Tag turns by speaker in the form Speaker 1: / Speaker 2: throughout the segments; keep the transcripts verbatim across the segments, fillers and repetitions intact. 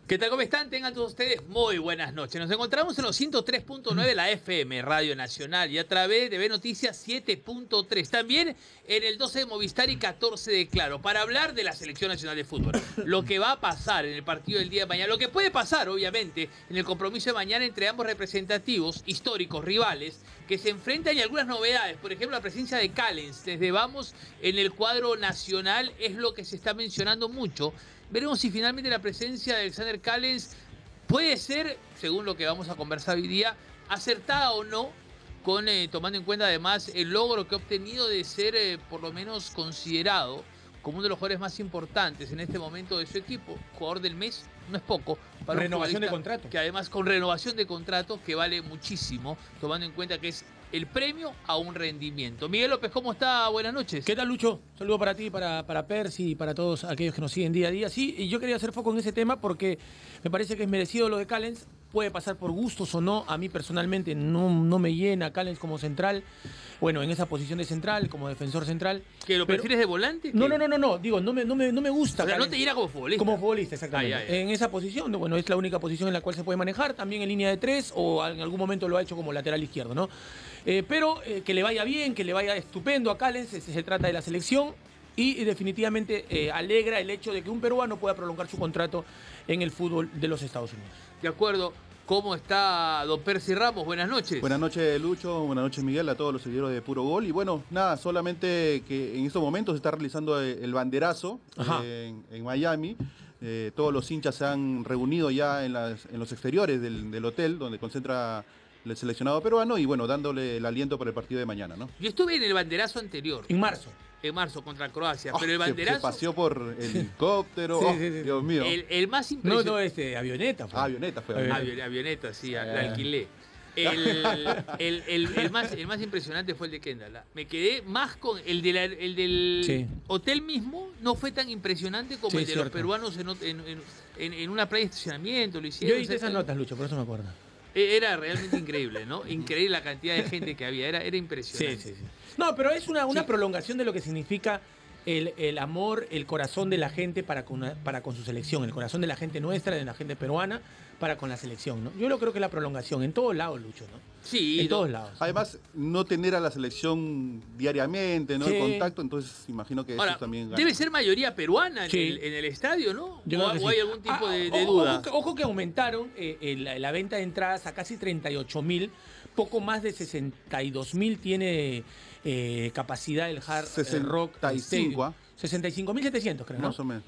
Speaker 1: ¿Qué tal? ¿Cómo están? Tengan todos ustedes muy buenas noches. Nos encontramos en los ciento tres punto nueve de la F M, Radio Nacional, y a través de B Noticias siete punto tres. También en el doce de Movistar y catorce de Claro, para hablar de la Selección Nacional de Fútbol. Lo que va a pasar en el partido del día de mañana, lo que puede pasar, obviamente, en el compromiso de mañana entre ambos representativos, históricos, rivales, que se enfrentan y algunas novedades. Por ejemplo, la presencia de Callens desde Vamos en el cuadro nacional es lo que se está mencionando mucho. Veremos si finalmente la presencia de Alexander Callens puede ser, según lo que vamos a conversar hoy día, acertada o no, con eh, tomando en cuenta además el logro que ha obtenido de ser eh, por lo menos considerado como uno de los jugadores más importantes en este momento de su equipo. Jugador del mes no es poco. Para
Speaker 2: renovación de contrato.
Speaker 1: Que además con renovación de contrato que vale muchísimo, tomando en cuenta que es el premio a un rendimiento. Miguel López, ¿cómo está? Buenas noches.
Speaker 2: ¿Qué tal, Lucho? Saludo para ti, para, para Percy y para todos aquellos que nos siguen día a día. Sí, y yo quería hacer foco en ese tema porque me parece que es merecido lo de Callens. Puede pasar por gustos o no. A mí personalmente no, no me llena Callens como central. Bueno, en esa posición de central, como defensor central.
Speaker 1: ¿Que lo
Speaker 2: pero,
Speaker 1: prefieres de volante?
Speaker 2: No, no, no, no, no. Digo, no me, no me, no me gusta.
Speaker 1: O sea,
Speaker 2: Callens.
Speaker 1: no te llena como futbolista.
Speaker 2: Como futbolista, exactamente.
Speaker 1: Ay, ay, ay.
Speaker 2: En esa posición, bueno, es la única posición en la cual se puede manejar. También en línea de tres o en algún momento lo ha hecho como lateral izquierdo, ¿no? Eh, pero eh, que le vaya bien, que le vaya estupendo a Callens, se, se trata de la selección y, y definitivamente eh, alegra el hecho de que un peruano pueda prolongar su contrato en el fútbol de los Estados Unidos.
Speaker 1: De acuerdo. ¿Cómo está don Percy Ramos? Buenas noches.
Speaker 3: Buenas noches, Lucho. Buenas noches, Miguel, a todos los seguidores de Puro Gol. Y bueno, nada, solamente que en estos momentos se está realizando el banderazo eh, en, en Miami. Eh, todos los hinchas se han reunido ya en, las, en los exteriores del, del hotel donde concentra el seleccionado peruano y bueno, dándole el aliento para el partido de mañana, ¿no?
Speaker 1: Yo estuve en el banderazo anterior.
Speaker 2: En marzo.
Speaker 1: En marzo contra Croacia,
Speaker 3: Oh,
Speaker 1: pero el banderazo...
Speaker 3: Se, se paseó por helicóptero,
Speaker 2: sí,
Speaker 3: oh,
Speaker 2: sí, sí.
Speaker 3: Dios mío.
Speaker 1: El, el más impresionante...
Speaker 2: No, no, este, avioneta. Fue.
Speaker 3: Ah, avioneta fue.
Speaker 2: Avioneta.
Speaker 1: Avioneta, avioneta sí, la
Speaker 2: Eh.
Speaker 1: alquilé. El, el, el, el, más, el más impresionante fue el de Kendall. Me quedé más con el, de la, el del
Speaker 2: Sí.
Speaker 1: hotel mismo, no fue tan impresionante como
Speaker 2: Sí,
Speaker 1: el de
Speaker 2: cierto.
Speaker 1: los peruanos en, en, en, en una playa de estacionamiento. Lo
Speaker 2: Yo
Speaker 1: hicieron.
Speaker 2: hice
Speaker 1: o sea,
Speaker 2: esas notas, Lucho, por eso me acuerdo.
Speaker 1: Era realmente increíble, ¿no? Increíble la cantidad de gente que había, era, era impresionante.
Speaker 2: Sí, sí, sí. No, pero es una, una
Speaker 1: Sí.
Speaker 2: prolongación de lo que significa el, el amor, el corazón de la gente para con, una- para con su selección, el corazón de la gente nuestra, de la gente peruana, para con la selección, ¿no? Yo lo creo que es la prolongación, en todos lados, Lucho, ¿no?
Speaker 1: Sí,
Speaker 2: En
Speaker 1: no-
Speaker 2: todos lados.
Speaker 3: Además, no tener a la selección diariamente, ¿no?
Speaker 2: Sí.
Speaker 3: El contacto, entonces imagino que
Speaker 1: Ahora,
Speaker 3: eso también gana.
Speaker 1: debe ser mayoría peruana en,
Speaker 2: Sí.
Speaker 1: el, en el estadio, ¿no?
Speaker 2: Yo
Speaker 1: o,
Speaker 2: creo que
Speaker 1: o
Speaker 2: sí.
Speaker 1: hay algún tipo
Speaker 2: Ah,
Speaker 1: de, de
Speaker 2: ojo,
Speaker 1: duda.
Speaker 2: Ojo, que- ojo que aumentaron eh, eh, la, la venta de entradas a casi treinta y ocho mil, poco más de sesenta y dos mil tiene eh, capacidad el Hard eh, Rock
Speaker 3: sesenta y cinco,
Speaker 2: Stadium.
Speaker 3: ¿ah?
Speaker 2: sesenta y cinco mil setecientos, creo, ¿no?
Speaker 3: Más o menos.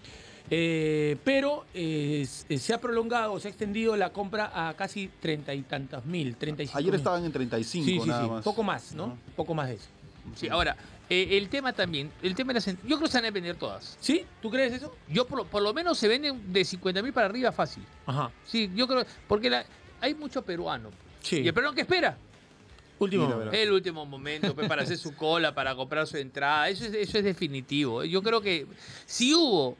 Speaker 2: Eh, pero eh, s- se ha prolongado, se ha extendido la compra a casi treinta y tantos mil, treinta y cinco
Speaker 3: Ayer
Speaker 2: mil.
Speaker 3: estaban en treinta y cinco
Speaker 2: Sí, sí,
Speaker 3: nada
Speaker 2: sí,
Speaker 3: más.
Speaker 2: poco más, ¿no?
Speaker 3: Ajá.
Speaker 2: Poco más de eso.
Speaker 1: Sí, ahora, eh, el tema también, el tema de las en- yo creo que se van a vender todas.
Speaker 2: ¿Sí? ¿Tú crees eso?
Speaker 1: Yo por, lo- por lo menos se venden de cincuenta mil para arriba fácil.
Speaker 2: Ajá.
Speaker 1: Sí, yo creo, porque la- hay mucho peruano.
Speaker 2: Sí.
Speaker 1: ¿Y el peruano qué espera?
Speaker 2: Último.
Speaker 3: Mira, verá.
Speaker 1: El último momento pues, para hacer su cola, para comprar su entrada. Eso es, eso es definitivo. Yo creo que si hubo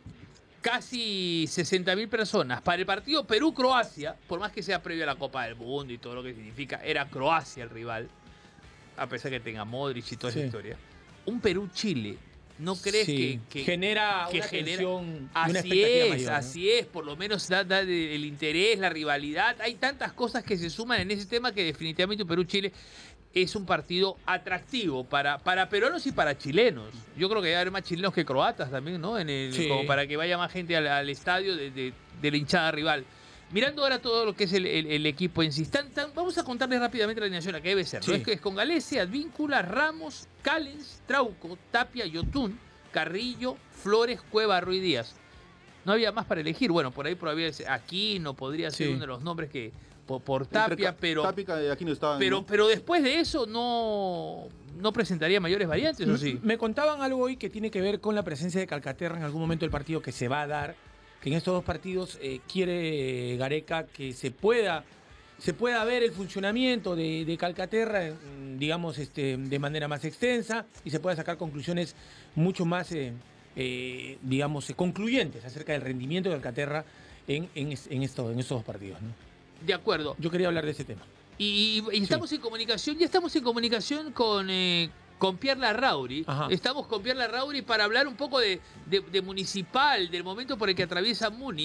Speaker 1: casi sesenta mil personas para el partido Perú-Croacia, por más que sea previo a la Copa del Mundo y todo lo que significa, era Croacia el rival, a pesar que tenga Modric y toda
Speaker 2: Sí.
Speaker 1: esa historia. Un Perú-Chile, ¿no crees
Speaker 2: Sí,
Speaker 1: que, que
Speaker 2: genera
Speaker 1: que
Speaker 2: una
Speaker 1: genera-
Speaker 2: tensión y una
Speaker 1: Así
Speaker 2: expectativa
Speaker 1: es,
Speaker 2: mayor, ¿no?
Speaker 1: así es, por lo menos da, da de- el interés, la rivalidad. Hay tantas cosas que se suman en ese tema que definitivamente Perú-Chile es un partido atractivo para, para peruanos y para chilenos. Yo creo que debe haber más chilenos que croatas también, ¿no? En el,
Speaker 2: Sí.
Speaker 1: Como para que vaya más gente al, al estadio de, de- de la hinchada rival. Mirando ahora todo lo que es el, el- el equipo en sí, Tan- tan- vamos a contarles rápidamente la alineación, que debe ser. ¿no?
Speaker 2: Sí.
Speaker 1: Es que es con Galese, Advíncula, Ramos, Callens, Trauco, Tapia, Yotún, Carrillo, Flores, Cueva, Ruiz Díaz. No había más para elegir. Bueno, por ahí probablemente Aquino podría ser
Speaker 2: Sí.
Speaker 1: uno de los nombres que por, por
Speaker 3: Entre
Speaker 1: Tapia,
Speaker 3: Ca-
Speaker 1: pero,
Speaker 3: Tapia y Aquino estaban,
Speaker 1: pero,
Speaker 3: ¿no?
Speaker 1: pero después de eso no, no presentaría mayores variantes, ¿o sí?
Speaker 2: Me contaban algo hoy que tiene que ver con la presencia de Calcaterra en algún momento del partido que se va a dar, que en estos dos partidos eh, quiere eh, Gareca que se pueda, se pueda ver el funcionamiento de, de Calcaterra, mm, digamos, este, de manera más extensa y se pueda sacar conclusiones mucho más, eh, eh, digamos, eh, concluyentes acerca del rendimiento de Calcaterra en, en, es- en, esto- en estos dos partidos, ¿no?
Speaker 1: De acuerdo.
Speaker 2: Yo quería hablar de ese tema.
Speaker 1: Y, y estamos en comunicación, ya estamos en comunicación con, eh, con Pierre Larrauri.
Speaker 2: Ajá.
Speaker 1: Estamos con Pierre Larrauri para hablar un poco de, de- de Municipal, del momento por el que atraviesa Muni.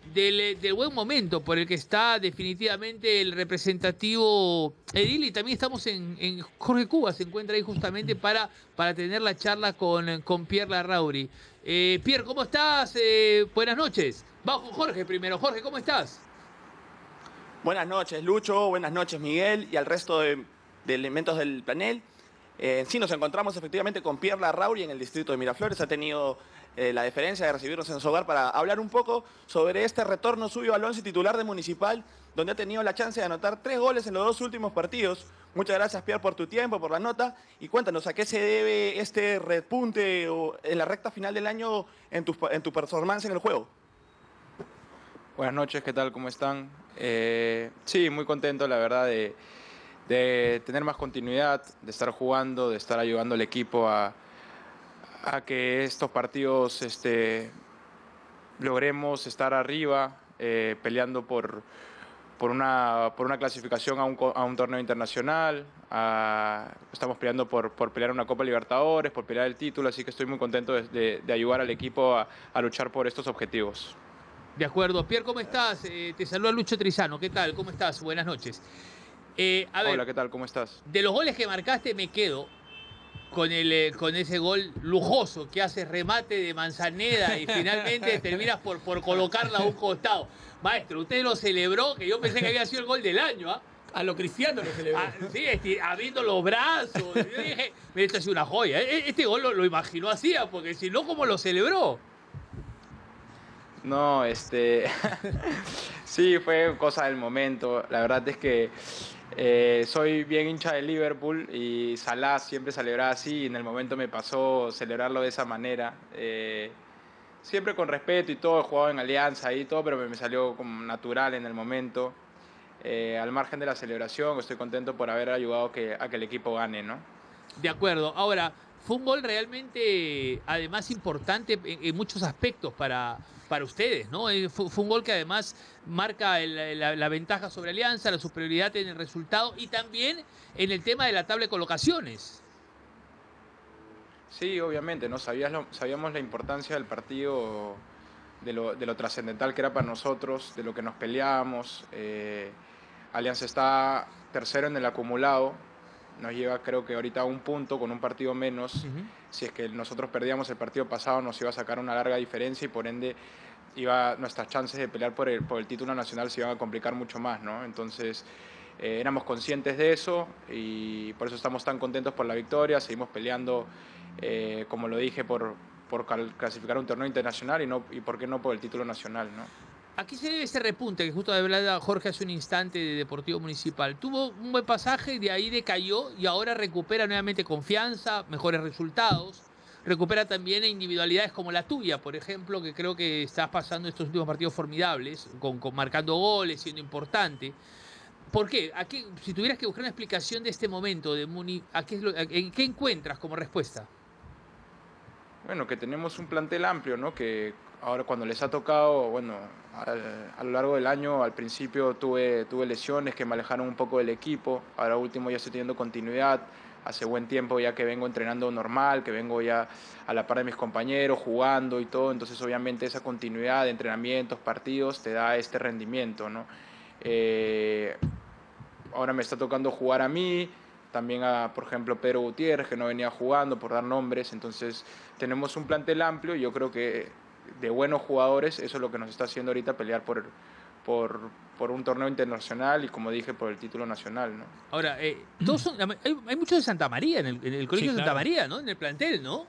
Speaker 1: del, del buen momento por el que está definitivamente el representativo Edil, y también estamos en, en Jorge Cuba, se encuentra ahí justamente para, para tener la charla con, con Pierre Larrauri. Eh, Pierre, ¿cómo estás? Eh, buenas noches. Vamos con Jorge primero. Jorge, ¿cómo estás?
Speaker 4: Buenas noches, Lucho. Buenas noches, Miguel, y al resto de, de elementos del panel. Eh, sí, nos encontramos efectivamente con Pierre Larrauri en el distrito de Miraflores. Ha tenido eh, la deferencia de recibirnos en su hogar para hablar un poco sobre este retorno suyo al once titular de Municipal, donde ha tenido la chance de anotar tres goles en los dos últimos partidos. Muchas gracias, Pierre, por tu tiempo, por la nota. Y cuéntanos, ¿a qué se debe este repunte en la recta final del año en tu, en tu performance en el juego?
Speaker 5: Buenas noches, ¿qué tal? ¿Cómo están? Eh, sí, muy contento, la verdad, de, de tener más continuidad, de estar jugando, de estar ayudando al equipo a, a que estos partidos este, logremos estar arriba, eh, peleando por, por, una, por una clasificación a un, a un torneo internacional. A, estamos peleando por, por pelear una Copa Libertadores, por pelear el título, así que estoy muy contento de, de, de ayudar al equipo a, a luchar por estos objetivos.
Speaker 1: De acuerdo. Pierre, ¿cómo estás? Eh, te saluda Lucho Trizano. ¿Qué tal? ¿Cómo estás? Buenas noches. Eh, a ver,
Speaker 5: Hola, ¿qué tal? ¿Cómo estás?
Speaker 1: de los goles que marcaste me quedo con, el, eh, con ese gol lujoso que hace remate de Manzaneda y finalmente terminas por, por colocarla a un costado. Maestro, usted lo celebró, que yo pensé que había sido el gol del año, ¿ah?
Speaker 2: A lo cristiano lo celebró.
Speaker 1: Ah, sí, esti- abriendo los brazos. Yo dije, mira, esto ha sido una joya. E- Este gol lo, lo imaginó así, ¿ah? Porque si no, ¿cómo lo celebró?
Speaker 5: No, este... sí, fue cosa del momento. La verdad es que eh, soy bien hincha de Liverpool y Salah siempre celebraba así y en el momento me pasó celebrarlo de esa manera. Eh, siempre con respeto y todo, he jugado en Alianza y todo, pero me salió como natural en el momento. Eh, al margen de la celebración, estoy contento por haber ayudado que, a que el equipo gane, ¿no?
Speaker 1: De acuerdo. Ahora, fue un gol realmente, además, importante en, en muchos aspectos para, para ustedes, ¿no? Eh, Fue, fue un gol que además marca el- la, la ventaja sobre Alianza, la superioridad en el resultado y también en el tema de la tabla de colocaciones.
Speaker 5: Sí, obviamente, ¿no? Sabías lo- sabíamos la importancia del partido, de lo, de lo trascendental que era para nosotros, de lo que nos peleábamos. Eh, Alianza está tercero en el acumulado, nos lleva creo que ahorita a un punto con un partido menos.
Speaker 1: Ujú.
Speaker 5: Si es que nosotros perdíamos el partido pasado nos iba a sacar una larga diferencia y por ende iba, nuestras chances de pelear por el, por el título nacional se iban a complicar mucho más, ¿no? Entonces eh, éramos conscientes de eso y por eso estamos tan contentos por la victoria, seguimos peleando, eh, como lo dije, por, por cal- clasificar un torneo internacional y, no, y por qué no por el título nacional, ¿no?
Speaker 1: ¿A qué se debe ese repunte que justo hablaba Jorge hace un instante de Deportivo Municipal? Tuvo un buen pasaje, de ahí decayó y ahora recupera nuevamente confianza, mejores resultados. Recupera también individualidades como la tuya, por ejemplo, que creo que estás pasando estos últimos partidos formidables, con, con marcando goles, siendo importante. ¿Por qué? ¿A qué? Si tuvieras que buscar una explicación de este momento de Muni, ¿a qué, es lo- a- ¿en qué encuentras como respuesta?
Speaker 5: Bueno, que tenemos un plantel amplio, ¿no? Que ahora cuando les ha tocado, bueno, al- a, lo largo del año, al principio tuve, tuve lesiones que me alejaron un poco del equipo, ahora último ya estoy teniendo continuidad, hace buen tiempo ya que vengo entrenando normal, que vengo ya a la par de mis compañeros, jugando y todo, entonces obviamente esa continuidad de entrenamientos, partidos, te da este rendimiento, ¿no? Eh, Ahora me está tocando jugar a mí, también a, por ejemplo, Pedro Gutiérrez, que no venía jugando, por dar nombres. Entonces, tenemos un plantel amplio y yo creo que de buenos jugadores, eso es lo que nos está haciendo ahorita pelear por, por, por un torneo internacional y, como dije, por el título nacional, ¿no?
Speaker 1: Ahora, eh, todos son, hay, hay muchos de Santa María, en el, en el colegio
Speaker 2: Sí,
Speaker 1: de Santa
Speaker 2: claro.
Speaker 1: María, ¿no? En el plantel, ¿no?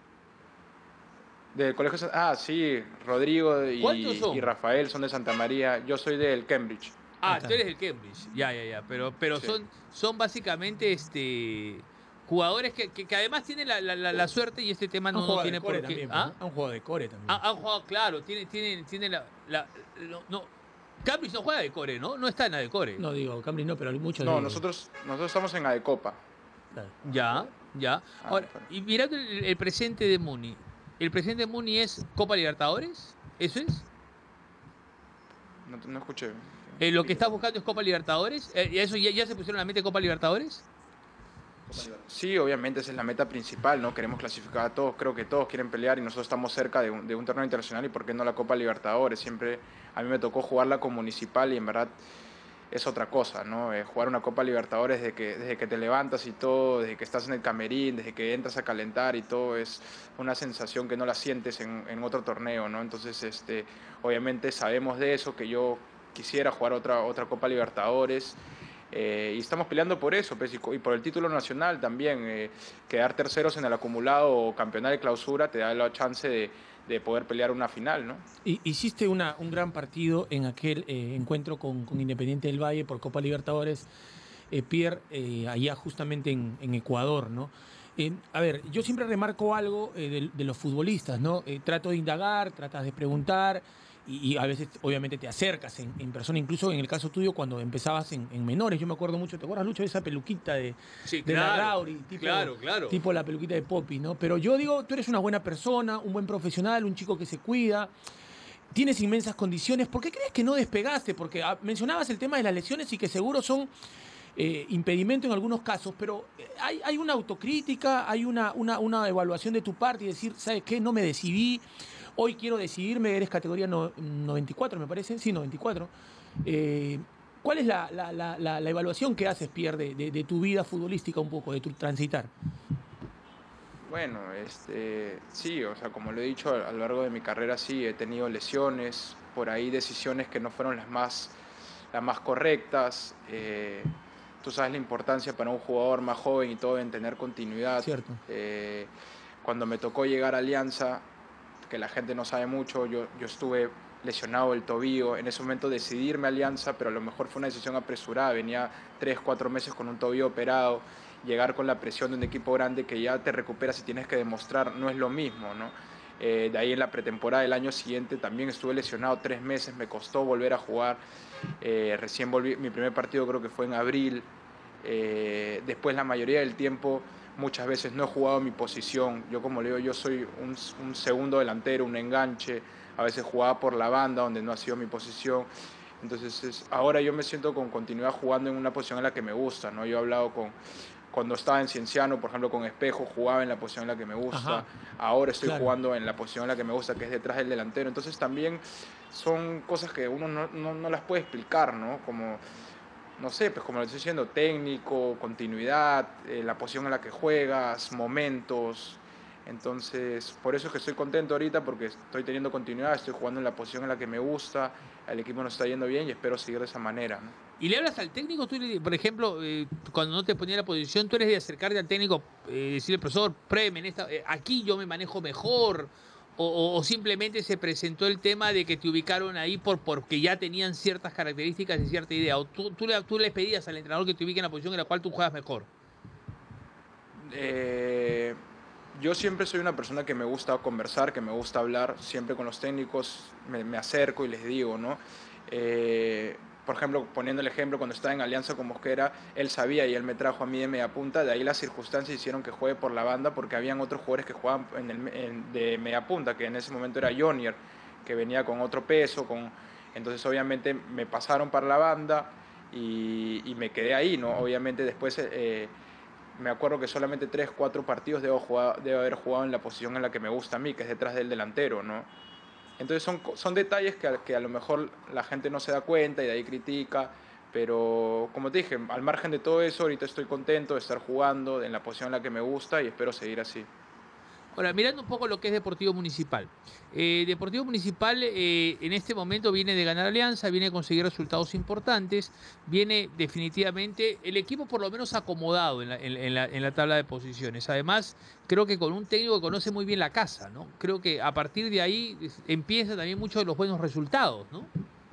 Speaker 5: Del colegio, Sa- ah, sí, Rodrigo
Speaker 1: ¿Cuántos
Speaker 5: y,
Speaker 1: son?
Speaker 5: y Rafael son de Santa María, yo soy del Cambridge.
Speaker 1: Ah,
Speaker 2: está.
Speaker 1: tú eres del Cambridge. Ya, ya, ya. Pero, pero
Speaker 5: Sí.
Speaker 1: son, son básicamente este jugadores que, que, que además tienen la, la, la- la suerte y este tema
Speaker 2: Han
Speaker 1: no, no
Speaker 2: jugado
Speaker 1: tiene
Speaker 2: de core
Speaker 1: por qué.
Speaker 2: también,
Speaker 1: ¿Ah?
Speaker 2: ¿no? Han jugado de core también.
Speaker 1: Han, han jugado, claro, tiene, tiene, tiene la. la- no, no. Cambridge no juega de core, ¿no? No está en la de core.
Speaker 2: No digo, Cambridge no, pero hay muchos
Speaker 5: No,
Speaker 2: de-
Speaker 5: nosotros, nosotros estamos en Adecopa.
Speaker 2: Claro.
Speaker 1: Ya, ya.
Speaker 5: Ah,
Speaker 1: Ahora,
Speaker 5: bueno.
Speaker 1: y mirando el, el presente de Muni. ¿El presente de Muni es Copa Libertadores? ¿Eso es?
Speaker 5: No, no escuché.
Speaker 1: Eh, ¿Lo que estás buscando es Copa Libertadores? Eh, ¿Eso ya, ya se pusieron en la mente Copa Libertadores?
Speaker 3: Copa Libertadores.
Speaker 5: Sí, obviamente esa es la meta principal, ¿no? Queremos clasificar a todos, creo que todos quieren pelear y nosotros estamos cerca de un, de un torneo internacional y por qué no la Copa Libertadores. Siempre a mí me tocó jugarla con Municipal y en verdad es otra cosa, ¿no? Eh, jugar una Copa Libertadores desde que, desde que te levantas y todo, desde que estás en el camerín, desde que entras a calentar y todo, es una sensación que no la sientes en, en otro torneo, ¿no? Entonces, este, obviamente sabemos de eso, que yo quisiera jugar otra, otra Copa Libertadores. Eh, y estamos peleando por eso, pues, y, y por el título nacional también. Eh, quedar terceros en el acumulado o campeonato de clausura te da la chance de, de poder pelear una final, ¿no?
Speaker 2: Y, hiciste una, un gran partido en aquel eh, encuentro con, con Independiente del Valle por Copa Libertadores, eh, Pierre, eh, allá justamente en, en Ecuador, ¿no? Eh, a ver, yo siempre remarco algo eh, de, de los futbolistas, ¿no? Eh, trato de indagar, tratas de preguntar. Y, y a veces obviamente te acercas en, en persona, incluso en el caso tuyo cuando empezabas en, en menores. Yo me acuerdo mucho, ¿te acuerdas, Lucho, de esa peluquita de,
Speaker 1: sí,
Speaker 2: de
Speaker 1: claro,
Speaker 2: la Rauri? Tipo,
Speaker 1: claro, claro.
Speaker 2: Tipo la peluquita de Poppy, ¿no? Pero yo digo, tú eres una buena persona, un buen profesional, un chico que se cuida, tienes inmensas condiciones. ¿Por qué crees que no despegaste? Porque ah, mencionabas el tema de las lesiones y que seguro son eh, impedimento en algunos casos, pero hay, hay una autocrítica, hay una, una, una evaluación de tu parte y decir, ¿sabes qué? No me decidí. Hoy quiero decidirme, eres categoría no, noventa y cuatro, me parece, sí, noventa y cuatro. Eh, ¿Cuál es la, la, la, la evaluación que haces, Pierre, de, de, de tu vida futbolística un poco, de tu transitar?
Speaker 5: Bueno, este, sí, o sea, como lo he dicho, a, a lo largo de mi carrera sí, he tenido lesiones, por ahí decisiones que no fueron las más, las más correctas. Eh, tú sabes la importancia para un jugador más joven y todo en tener continuidad.
Speaker 2: Cierto.
Speaker 5: Eh, cuando me tocó llegar a Alianza, que la gente no sabe mucho, yo, yo estuve lesionado del tobillo, en ese momento decidirme a Alianza, pero a lo mejor fue una decisión apresurada, venía tres, cuatro meses con un tobillo operado, llegar con la presión de un equipo grande que ya te recuperas y tienes que demostrar, no es lo mismo, ¿no? Eh, de ahí en la pretemporada del año siguiente también estuve lesionado tres meses, me costó volver a jugar, eh, recién volví, mi primer partido creo que fue en abril, eh, después la mayoría del tiempo muchas veces no he jugado mi posición. Yo, como le digo, yo soy un, un segundo delantero, un enganche. A veces jugaba por la banda, donde no ha sido mi posición. Entonces, es, ahora yo me siento con continuidad jugando en una posición en la que me gusta, ¿no? Yo he hablado con... Cuando estaba en Cienciano, por ejemplo, con Espejo, jugaba en la posición en la que me gusta. Ajá. Ahora estoy claro. jugando en la posición en la que me gusta, que es detrás del delantero. Entonces, también son cosas que uno no, no, no las puede explicar, ¿no? Como... no sé, pues como lo estoy diciendo, técnico, continuidad, eh, la posición en la que juegas, momentos. Entonces, por eso es que estoy contento ahorita, porque estoy teniendo continuidad, estoy jugando en la posición en la que me gusta, el equipo nos está yendo bien y espero seguir de esa manera, ¿no?
Speaker 1: ¿Y le hablas al técnico? Tú, por ejemplo, eh, cuando no te ponía la posición, tú eres de acercarte al técnico, eh, decirle, profesor, préme, en esta, eh, aquí yo me manejo mejor. O, o, o simplemente se presentó el tema de que te ubicaron ahí por porque ya tenían ciertas características y cierta idea, o tú, tú, le, tú le pedías al entrenador que te ubique en la posición en la cual tú juegas mejor.
Speaker 5: Eh, yo siempre soy una persona que me gusta conversar, que me gusta hablar, siempre con los técnicos me, me acerco y les digo, ¿no? Eh, por ejemplo, poniendo el ejemplo, cuando estaba en Alianza con Mosquera, él sabía y él me trajo a mí de media punta, de ahí las circunstancias hicieron que juegue por la banda porque habían otros jugadores que jugaban en el, en, de media punta, que en ese momento era Jonier, que venía con otro peso, con, entonces obviamente me pasaron para la banda y, y me quedé ahí, ¿no? Obviamente después eh, me acuerdo que solamente tres, cuatro partidos debo, jugar, debo haber jugado en la posición en la que me gusta a mí, que es detrás del delantero, ¿no? Entonces son, son detalles que a, que a lo mejor la gente no se da cuenta y de ahí critica, pero como te dije, al margen de todo eso, ahorita estoy contento de estar jugando en la posición en la que me gusta y espero seguir así.
Speaker 1: Ahora, mirando un poco lo que es Deportivo Municipal. Eh, Deportivo Municipal eh, en este momento viene de ganar Alianza, viene a conseguir resultados importantes, viene definitivamente el equipo por lo menos acomodado en la, en, en la, en la tabla de posiciones. Además, creo que con un técnico que conoce muy bien la casa, ¿no? Creo que a partir de ahí empiezan también muchos de los buenos resultados, ¿no?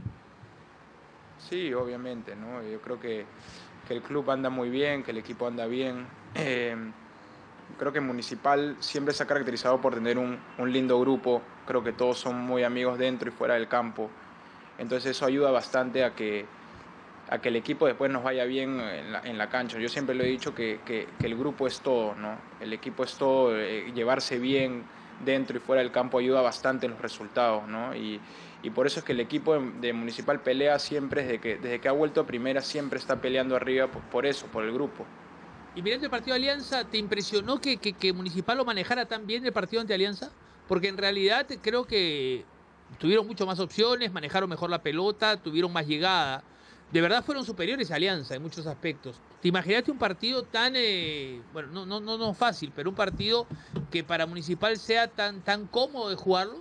Speaker 5: Sí, obviamente, ¿no? Yo creo que, que el club anda muy bien, que el equipo anda bien. Eh, Creo que Municipal siempre se ha caracterizado por tener un, un lindo grupo. Creo que todos son muy amigos dentro y fuera del campo. Entonces eso ayuda bastante a que, a que el equipo después nos vaya bien en la, en la cancha. Yo siempre lo he dicho que, que, que el grupo es todo, ¿no? El equipo es todo, eh, llevarse bien dentro y fuera del campo ayuda bastante en los resultados, ¿no? Y, y por eso es que el equipo de, de Municipal pelea siempre, desde que, desde que ha vuelto a primera, siempre está peleando arriba por, por eso, por el grupo.
Speaker 1: Y mirando el partido de Alianza, ¿te impresionó que, que, que Municipal lo manejara tan bien el partido ante Alianza? Porque en realidad creo que tuvieron mucho más opciones, manejaron mejor la pelota, tuvieron más llegada. De verdad fueron superiores a Alianza en muchos aspectos. ¿Te imaginaste un partido tan, eh, bueno, no, no, no, no fácil, pero un partido que para Municipal sea tan, tan cómodo de jugarlo?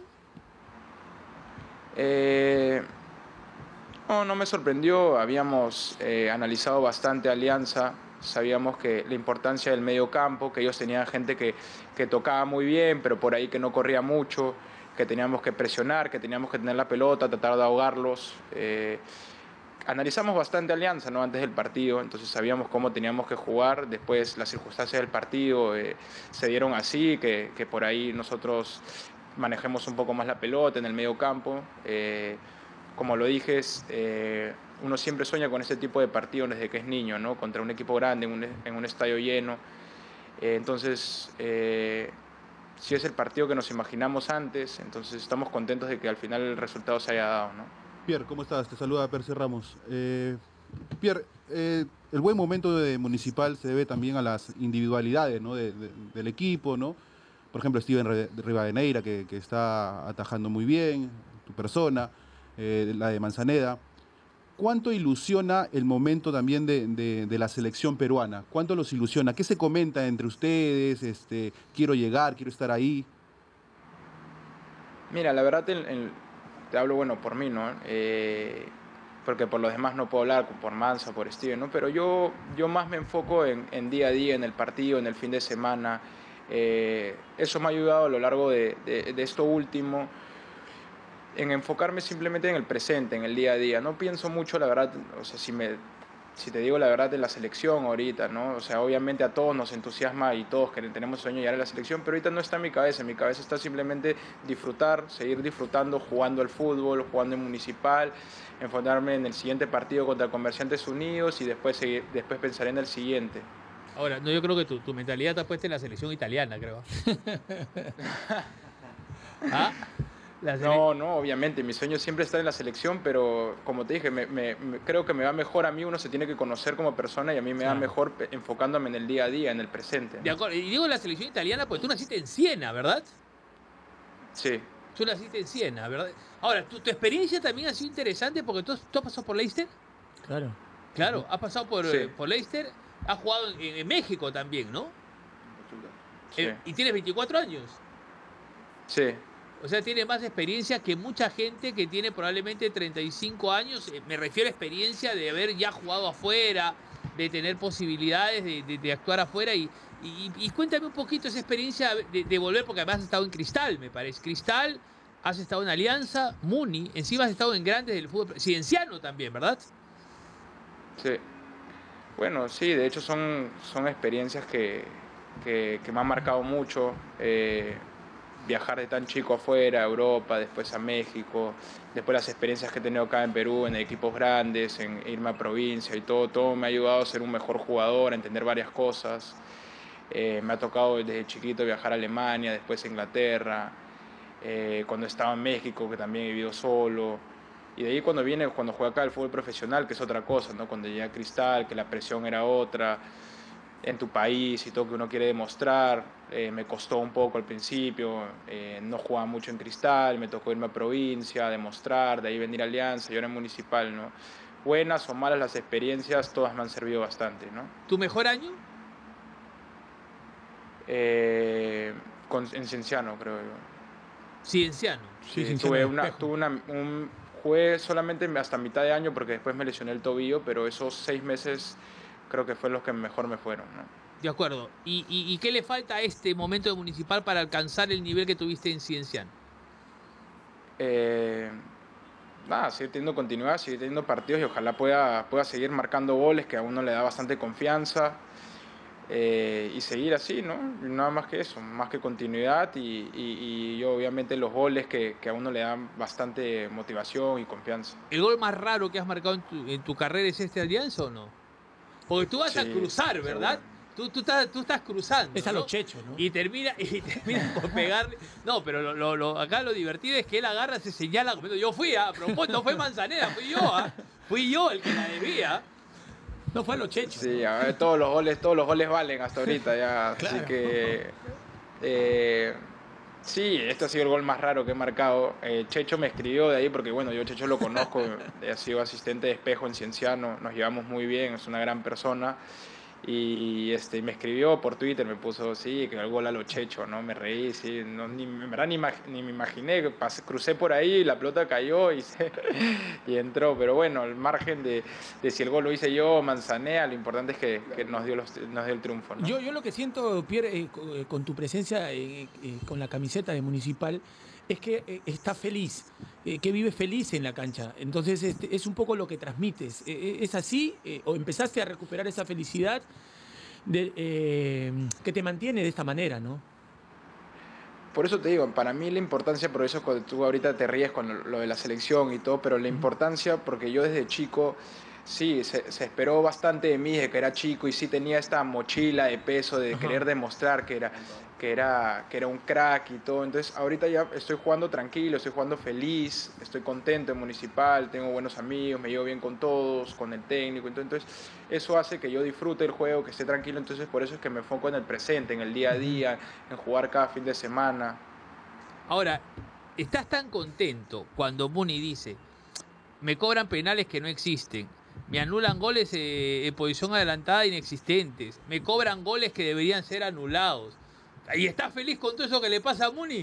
Speaker 5: Eh, no, no me sorprendió. Habíamos eh, analizado bastante Alianza. Sabíamos que la importancia del medio campo, que ellos tenían gente que, que tocaba muy bien, pero por ahí que no corría mucho, que teníamos que presionar, que teníamos que tener la pelota, tratar de ahogarlos. Eh, analizamos bastante Alianza, ¿no? Antes del partido, entonces sabíamos cómo teníamos que jugar. Después las circunstancias del partido eh, se dieron así, que, que por ahí nosotros manejemos un poco más la pelota en el medio campo. Eh, como lo dije, eh, uno siempre sueña con este tipo de partidos desde que es niño, ¿no? Contra un equipo grande, en un, en un estadio lleno. Eh, entonces, eh, si es el partido que nos imaginamos antes, entonces estamos contentos de que al final el resultado se haya dado, ¿no?
Speaker 3: Pierre, ¿cómo estás? Te saluda Percy Ramos. Eh, Pierre, eh, el buen momento de Municipal se debe también a las individualidades, ¿no? de, de, del equipo, ¿no? Por ejemplo, Steven Rivadeneira, que, que está atajando muy bien, tu persona, eh, la de Manzaneda. ¿Cuánto ilusiona el momento también de, de, de la selección peruana? ¿Cuánto los ilusiona? ¿Qué se comenta entre ustedes? Este, quiero llegar, quiero estar ahí.
Speaker 5: Mira, la verdad, el, el, te hablo, bueno, por mí, ¿no? Eh, porque por los demás no puedo hablar, por Mansa, por Steven, ¿no? Pero yo, yo más me enfoco en, en día a día, en el partido, en el fin de semana. Eh, eso me ha ayudado a lo largo de, de, de esto último, en enfocarme simplemente en el presente, en el día a día. No pienso mucho, la verdad, o sea, si, me, si te digo la verdad, de la selección ahorita, ¿no? O sea, obviamente a todos nos entusiasma y todos que tenemos sueño de llegar a la selección, pero ahorita no está en mi cabeza. En mi cabeza está simplemente disfrutar, seguir disfrutando, jugando al fútbol, jugando en Municipal, enfocarme en el siguiente partido contra Comerciantes Unidos y después, seguir, después pensaré en el siguiente.
Speaker 1: Ahora, no, yo creo que tu, tu mentalidad está puesta en la selección italiana, creo. ¿Ah? La sele...
Speaker 5: No, no, obviamente, mi sueño siempre está en la selección, pero como te dije, me, me, me, creo que me va mejor a mí, uno se tiene que conocer como persona y a mí me claro. va mejor enfocándome en el día a día, en el presente, ¿no?
Speaker 1: De acuerdo, y digo la selección italiana porque tú naciste en Siena, ¿verdad?
Speaker 5: Sí.
Speaker 1: Tú naciste en Siena, ¿verdad? Ahora, tu, tu experiencia también ha sido interesante porque tú, tú has pasado por Leicester.
Speaker 2: Claro.
Speaker 1: Claro, has pasado por,
Speaker 5: sí.
Speaker 1: eh, por Leicester, has jugado en, en México también, ¿no?
Speaker 5: Sí.
Speaker 1: Eh, y tienes veinticuatro años.
Speaker 5: Sí.
Speaker 1: O sea, tiene más experiencia que mucha gente que tiene probablemente treinta y cinco años. Me refiero a experiencia de haber ya jugado afuera, de tener posibilidades de, de, de actuar afuera. Y, y, y cuéntame un poquito esa experiencia de, de volver, porque además has estado en Cristal, me parece. Cristal, has estado en Alianza, Muni, encima has estado en grandes del fútbol. Cienciano también, ¿verdad?
Speaker 5: Sí. Bueno, sí, de hecho son, son experiencias que, que, que me han marcado mucho. Eh, viajar de tan chico afuera, a Europa, después a México, después las experiencias que he tenido acá en Perú, en equipos grandes, en irme a provincia y todo, todo me ha ayudado a ser un mejor jugador, a entender varias cosas. Eh, me ha tocado desde chiquito viajar a Alemania, después a Inglaterra, eh, cuando estaba en México, que también he vivido solo. Y de ahí cuando viene, cuando jugué acá el fútbol profesional, que es otra cosa, ¿no? Cuando llegué a Cristal, que la presión era otra, en tu país y todo que uno quiere demostrar. Eh, me costó un poco al principio, eh, no jugaba mucho en Cristal, me tocó irme a provincia, a demostrar, de ahí venir a Alianza y ahora en Municipal, ¿no? Buenas o malas las experiencias, todas me han servido bastante, ¿no?
Speaker 1: ¿Tu mejor año?
Speaker 5: Eh, con, en Cienciano, creo yo.
Speaker 1: Cienciano.
Speaker 5: Sí, sí, tuve una, tuve una, un, jugué solamente hasta mitad de año porque después me lesioné el tobillo, pero esos seis meses creo que fue los que mejor me fueron, ¿no?
Speaker 1: De acuerdo. ¿Y, y, ¿Y qué le falta a este momento de Municipal para alcanzar el nivel que tuviste en Cienciano?
Speaker 5: Eh, nada, seguir teniendo continuidad, seguir teniendo partidos y ojalá pueda, pueda seguir marcando goles, que a uno le da bastante confianza. Eh, y seguir así, ¿no? Nada más que eso, más que continuidad y, y, y obviamente los goles que, que a uno le dan bastante motivación y confianza.
Speaker 1: ¿El gol más raro que has marcado en tu, en tu carrera es este Alianza o no? Porque tú vas sí, a cruzar, ¿verdad? Tú, tú, estás, tú estás cruzando.
Speaker 2: Es a
Speaker 1: ¿no?
Speaker 2: los chechos, ¿no?
Speaker 1: Y termina, y termina por pegarle. No, pero lo, lo, lo, acá lo divertido es que él agarra, se señala. Yo fui, a propósito, no fue Manzanera, fui yo, ¿eh? Fui yo el que la debía.
Speaker 2: No fue a los Chechos.
Speaker 5: Sí, a ver, todos los goles, todos los goles valen hasta ahorita ya.
Speaker 2: Claro.
Speaker 5: Así que eh, sí, este ha sido el gol más raro que he marcado. Eh, Checho me escribió de ahí porque bueno, yo Checho lo conozco, ha sido asistente de Espejo en Cienciano, nos llevamos muy bien, es una gran persona. Y este, me escribió por Twitter, me puso, sí, que el gol a lo Checho, ¿no? Me reí, sí, no, ni, en verdad ni, ni me imaginé, pasé, crucé por ahí, la pelota cayó y, se, y entró, pero bueno, el margen de, de si el gol lo hice yo o Manzanea, lo importante es que, que nos, dio los, nos dio el triunfo, ¿no?
Speaker 2: Yo, yo lo que siento, Pierre, eh, con tu presencia eh, eh, con la camiseta de Municipal, es que eh, está feliz, eh, que vive feliz en la cancha. Entonces este, es un poco lo que transmites. Eh, ¿Es así? Eh, ¿O empezaste a recuperar esa felicidad de, eh, que te mantiene de esta manera, no?
Speaker 5: Por eso te digo, para mí la importancia, por eso cuando tú ahorita te ríes con lo de la selección y todo, pero la importancia, porque yo desde chico, sí, se, se esperó bastante de mí desde que era chico y sí tenía esta mochila de peso de Ajá. querer demostrar que era, que, era, que era un crack y todo. Entonces ahorita ya estoy jugando tranquilo, estoy jugando feliz, estoy contento en Municipal, tengo buenos amigos, me llevo bien con todos, con el técnico. Entonces eso hace que yo disfrute el juego, que esté tranquilo. Entonces por eso es que me enfoco en el presente, en el día a día, en jugar cada fin de semana.
Speaker 1: Ahora, ¿estás tan contento cuando Muni dice, me cobran penales que no existen? Me anulan goles eh, en posición adelantada inexistentes. Me cobran goles que deberían ser anulados. ¿Y estás feliz con todo eso que le pasa a Muni?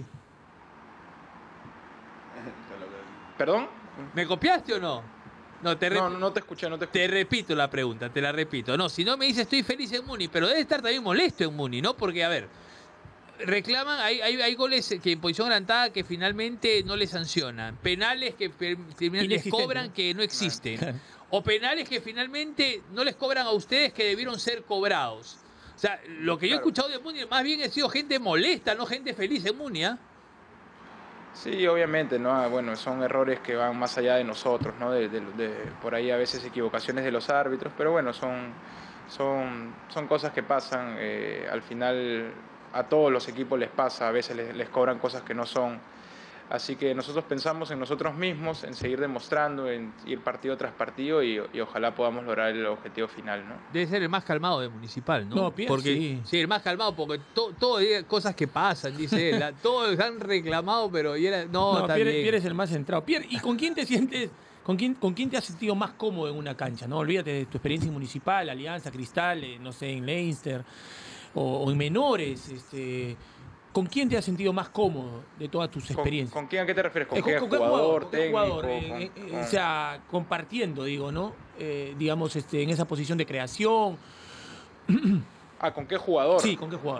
Speaker 5: ¿Perdón?
Speaker 1: ¿Me copiaste o no? No, te
Speaker 5: no, no te escuché, no te escuché.
Speaker 1: Te repito la pregunta, te la repito. No, si no me dices estoy feliz en Muni, pero debe estar también molesto en Muni, ¿no? Porque, a ver, reclaman, hay, hay, hay goles que en posición adelantada que finalmente no les sancionan. Penales que les cobran que no existen. Claro. O penales que finalmente no les cobran a ustedes que debieron ser cobrados. O sea, lo que yo claro. he escuchado de Muni, más bien he sido gente molesta, no gente feliz en Muni, ¿eh?
Speaker 5: Sí, obviamente, ¿no? Bueno, son errores que van más allá de nosotros, ¿no? De, de, de, por ahí a veces equivocaciones de los árbitros, pero bueno, son, son, son cosas que pasan. Eh, al final a todos los equipos les pasa, a veces les, les cobran cosas que no son. Así que nosotros pensamos en nosotros mismos, en seguir demostrando, en ir partido tras partido y, y ojalá podamos lograr el objetivo final, ¿no?
Speaker 1: Debe ser el más calmado de Municipal, ¿no?
Speaker 2: No, Pierre,
Speaker 1: porque,
Speaker 2: sí.
Speaker 1: sí, el más calmado, porque todo to, cosas que pasan, dice él. Todos han reclamado, pero y era, no,
Speaker 2: no
Speaker 1: está
Speaker 2: Pierre,
Speaker 1: bien.
Speaker 2: Pierre es el más centrado. Pierre, ¿y con quién te sientes, con quién, con quién te has sentido más cómodo en una cancha? No olvídate de tu experiencia en Municipal, Alianza, Cristal, eh, no sé, en Leinster o, o en menores, este... ¿Con quién te has sentido más cómodo de todas tus experiencias?
Speaker 5: ¿Con, con quién a qué te refieres? ¿Con,
Speaker 2: eh,
Speaker 5: qué
Speaker 2: con,
Speaker 5: jugador,
Speaker 2: jugador, con
Speaker 5: técnico?
Speaker 2: Jugador, eh, con, eh, con... O sea, compartiendo, digo, ¿no? Eh, digamos, este, en esa posición de creación.
Speaker 5: Ah, ¿con qué jugador?
Speaker 2: Sí, ¿con qué jugador?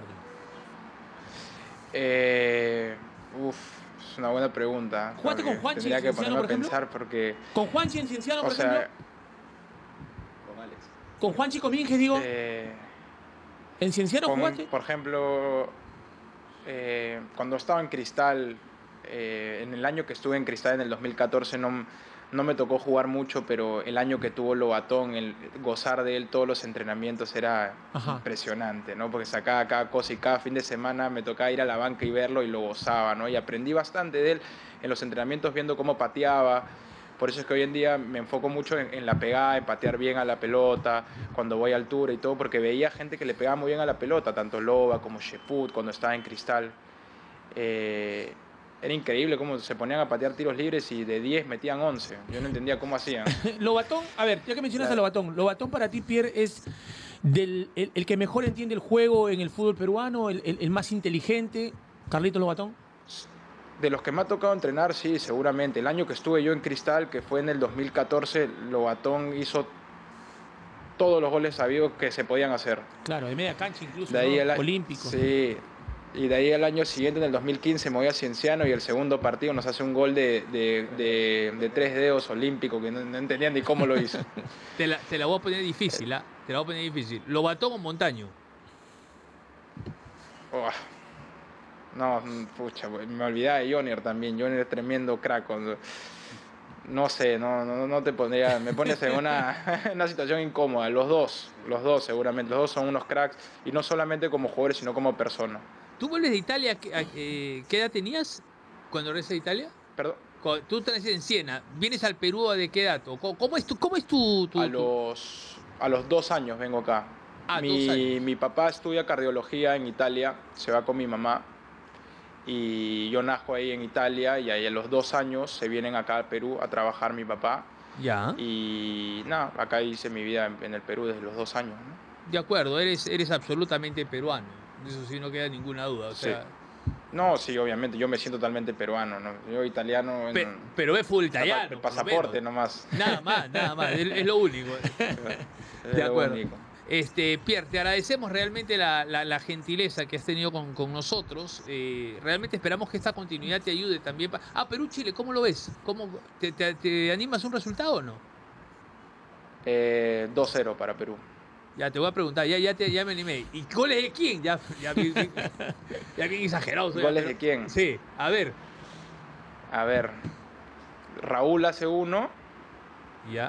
Speaker 5: Eh, uf, es una buena pregunta.
Speaker 2: ¿Jugaste con Juanchi
Speaker 5: Tendría que
Speaker 2: Cienciano,
Speaker 5: ponerme
Speaker 2: por
Speaker 5: a
Speaker 2: ejemplo?
Speaker 5: pensar porque...
Speaker 2: ¿Con Juanchi en Cienciano, por
Speaker 5: o sea,
Speaker 2: ejemplo?
Speaker 4: Con Alex.
Speaker 2: ¿Con Juanchi Cominges, digo?
Speaker 5: Eh,
Speaker 2: ¿En Cienciano
Speaker 5: con,
Speaker 2: jugaste?
Speaker 5: Por ejemplo... Eh, cuando estaba en Cristal, eh, en el año que estuve en Cristal, en el dos mil catorce, no, no me tocó jugar mucho, pero el año que tuvo Lobatón, el gozar de él todos los entrenamientos era Ajá. impresionante, ¿no? Porque sacaba cada cosa y cada fin de semana me tocaba ir a la banca y verlo y lo gozaba, ¿no? Y aprendí bastante de él en los entrenamientos viendo cómo pateaba. Por eso es que hoy en día me enfoco mucho en, en la pegada, en patear bien a la pelota, cuando voy a altura y todo, porque veía gente que le pegaba muy bien a la pelota, tanto Loba como Sheput, cuando estaba en Cristal. Eh, era increíble cómo se ponían a patear tiros libres y de diez metían once. Yo no entendía cómo hacían.
Speaker 2: Lobatón, a ver, ya que mencionas a Lobatón, Lobatón para ti, Pierre, es del, el, el que mejor entiende el juego en el fútbol peruano, el, el, el más inteligente. Carlito Lobatón.
Speaker 5: De los que me ha tocado entrenar, sí, seguramente. El año que estuve yo en Cristal, que fue en el dos mil catorce, Lobatón hizo todos los goles sabidos que se podían hacer.
Speaker 2: Claro, de media cancha incluso,
Speaker 5: de ahí
Speaker 2: ¿no?
Speaker 5: el,
Speaker 2: olímpico.
Speaker 5: Sí, y de ahí el año siguiente, en el dos mil quince, me voy a Cienciano y el segundo partido nos hace un gol de, de, de, de tres dedos olímpico, que no, no entendían ni cómo lo hizo.
Speaker 1: te, la, te la voy a poner difícil, ¿eh? Te la voy a poner difícil. ¿Lobatón o Montaño?
Speaker 5: Oh. No, pucha, me olvidaba de Jonier también. Jonier es tremendo crack. No sé, no, no, no te pondría... Me pones en una, una situación incómoda. Los dos, los dos seguramente. Los dos son unos cracks. Y no solamente como jugadores, sino como personas.
Speaker 1: ¿Tú vuelves de Italia? ¿Qué edad tenías cuando regresas de Italia?
Speaker 5: Perdón.
Speaker 1: Tú estás en Siena. ¿Vienes al Perú de qué edad? ¿Cómo es tu...? Cómo es tu, tu
Speaker 5: a los... a los dos años vengo acá.
Speaker 1: Ah,
Speaker 5: mi,
Speaker 1: dos años.
Speaker 5: mi papá estudia cardiología en Italia, se va con mi mamá. Y yo nazco ahí en Italia y ahí a los dos años se vienen acá al Perú a trabajar mi papá.
Speaker 1: Ya.
Speaker 5: Y nada, acá hice mi vida en, en el Perú desde los dos años, ¿no?
Speaker 1: De acuerdo, eres, eres absolutamente peruano. De eso sí no queda ninguna duda. O
Speaker 5: Sí.
Speaker 1: sea,
Speaker 5: No, sí, obviamente, yo me siento totalmente peruano, ¿no? Yo italiano...
Speaker 1: pe-
Speaker 5: no-
Speaker 1: pero es full italiano.
Speaker 5: el
Speaker 1: por lo
Speaker 5: pasaporte
Speaker 1: menos.
Speaker 5: nomás.
Speaker 1: Nada más, nada más. Es, es lo único.
Speaker 5: Es
Speaker 1: De
Speaker 5: lo
Speaker 1: acuerdo.
Speaker 5: único.
Speaker 1: Este, Pierre, te agradecemos realmente la, la- la gentileza que has tenido con, con nosotros. Eh, realmente esperamos que esta continuidad te ayude también. pa- Ah, Perú-Chile, ¿cómo lo ves? ¿Cómo, te, te- te animas a un resultado o no?
Speaker 5: Eh, dos cero para Perú.
Speaker 1: Ya te voy a preguntar, ya, ya, te, ya me animé. ¿Y goles de quién? Ya, ya, vi- vi- ya bien exagerado. soy,
Speaker 5: ¿Goles
Speaker 1: pero-
Speaker 5: de quién?
Speaker 1: Sí, a ver.
Speaker 5: A ver, Raúl hace uno
Speaker 1: Ya.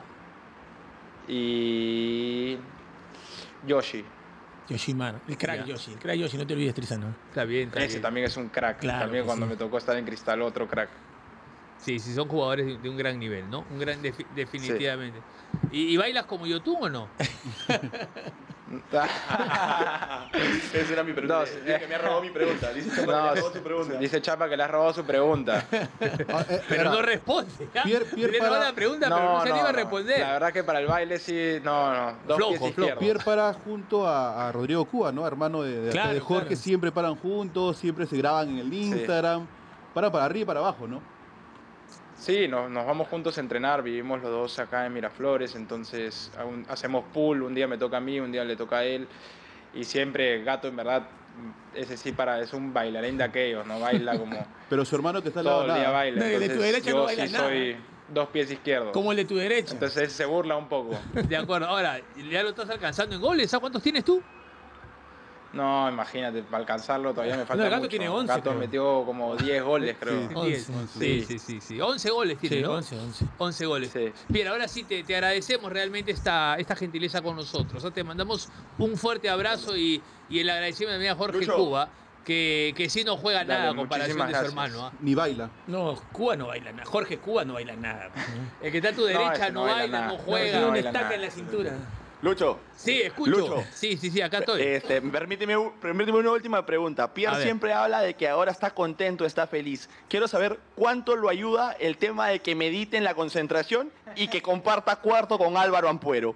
Speaker 5: y Yoshi.
Speaker 2: Yoshimar, el crack
Speaker 1: Ya.
Speaker 2: Yoshi, el crack Yoshi, no te olvides, Trizano.
Speaker 1: Está bien, está
Speaker 5: Ese
Speaker 1: bien.
Speaker 5: también es un crack.
Speaker 2: Claro
Speaker 5: también
Speaker 2: que
Speaker 5: cuando
Speaker 2: sí.
Speaker 5: me tocó estar en Cristal, otro crack.
Speaker 1: Sí, sí, son jugadores de, de un gran nivel, ¿no? Un gran defi- definitivamente. ¿Y, y bailas como YouTube o no?
Speaker 4: Esa era mi pregunta.
Speaker 5: No,
Speaker 4: Dice que me ha robado mi pregunta. Dice que me
Speaker 5: No,
Speaker 4: ha robado tu pregunta.
Speaker 5: dice Chapa que le has robado su pregunta.
Speaker 3: Ah, eh,
Speaker 1: Pero
Speaker 3: era-
Speaker 1: no responde. ¿ah?
Speaker 3: Pierre- Pierre
Speaker 1: Le robó
Speaker 3: para-
Speaker 1: la pregunta, pero no se anima a responder.
Speaker 5: La verdad que para el baile sí, no, no. Dos
Speaker 1: Flojo,
Speaker 5: pies
Speaker 1: flojo.
Speaker 5: izquierdos.
Speaker 3: Pierre para junto a, a Rodrigo Cuba, ¿no? Hermano de, de, acá
Speaker 2: Claro,
Speaker 3: de Jorge,
Speaker 2: claro.
Speaker 3: siempre paran juntos, siempre se graban en el Instagram. Paran para arriba y para abajo, ¿no?
Speaker 5: Sí, nos, nos vamos juntos a entrenar, vivimos los dos acá en Miraflores, entonces aún hacemos pool, un día me toca a mí, un día le toca a él, y siempre Gato en verdad, ese sí para, es un bailarín de aquellos, no baila como
Speaker 3: Pero su hermano que está al lado,
Speaker 5: todo el día
Speaker 3: nada.
Speaker 5: baila,
Speaker 2: No, y el de tu
Speaker 5: entonces
Speaker 2: derecha
Speaker 5: yo
Speaker 2: no baila
Speaker 5: sí
Speaker 2: nada.
Speaker 5: soy dos pies izquierdos,
Speaker 2: Como el de tu derecha.
Speaker 5: entonces él se burla un poco.
Speaker 1: De acuerdo. Ahora, ya lo estás alcanzando en goles. ¿A cuántos tienes tú?
Speaker 5: No, imagínate, para alcanzarlo todavía me falta
Speaker 2: el Gato
Speaker 5: mucho.
Speaker 2: tiene once,
Speaker 5: Gato
Speaker 2: creo.
Speaker 5: metió como diez goles, creo.
Speaker 3: Sí.
Speaker 1: Diez.
Speaker 2: once.
Speaker 1: Sí, sí, sí, sí. once goles tiene,
Speaker 2: Sí,
Speaker 1: ¿no?
Speaker 2: once, once.
Speaker 1: once goles.
Speaker 5: Sí.
Speaker 1: Bien, ahora sí te, te agradecemos realmente esta, esta gentileza con nosotros. ¿no? Te mandamos un fuerte abrazo y, y el agradecimiento también a Jorge
Speaker 4: Lucho.
Speaker 1: Cuba, que, que sí no juega
Speaker 5: Dale,
Speaker 1: nada a comparación de
Speaker 5: muchísimas
Speaker 1: su
Speaker 5: gracias.
Speaker 1: hermano. ¿ah?
Speaker 3: Ni baila.
Speaker 2: No, Cuba no baila nada. Jorge Cuba no baila nada.
Speaker 1: El que está a tu derecha
Speaker 5: ese
Speaker 1: no,
Speaker 5: no baila
Speaker 1: baila,
Speaker 5: nada.
Speaker 1: no
Speaker 5: No,
Speaker 1: juega.
Speaker 2: Tiene
Speaker 5: no
Speaker 2: una
Speaker 5: baila
Speaker 2: estaca
Speaker 5: nada.
Speaker 2: en la cintura.
Speaker 4: Lucho,
Speaker 1: Sí, escucho.
Speaker 4: Lucho.
Speaker 1: Sí, sí, sí, acá estoy.
Speaker 4: este, permíteme, un- permíteme una última pregunta.
Speaker 1: A
Speaker 4: Pierre
Speaker 1: ver.
Speaker 4: siempre habla de que ahora está contento, está feliz. Quiero saber cuánto lo ayuda el tema de que medite en la concentración y que comparta cuarto con Álvaro Ampuero.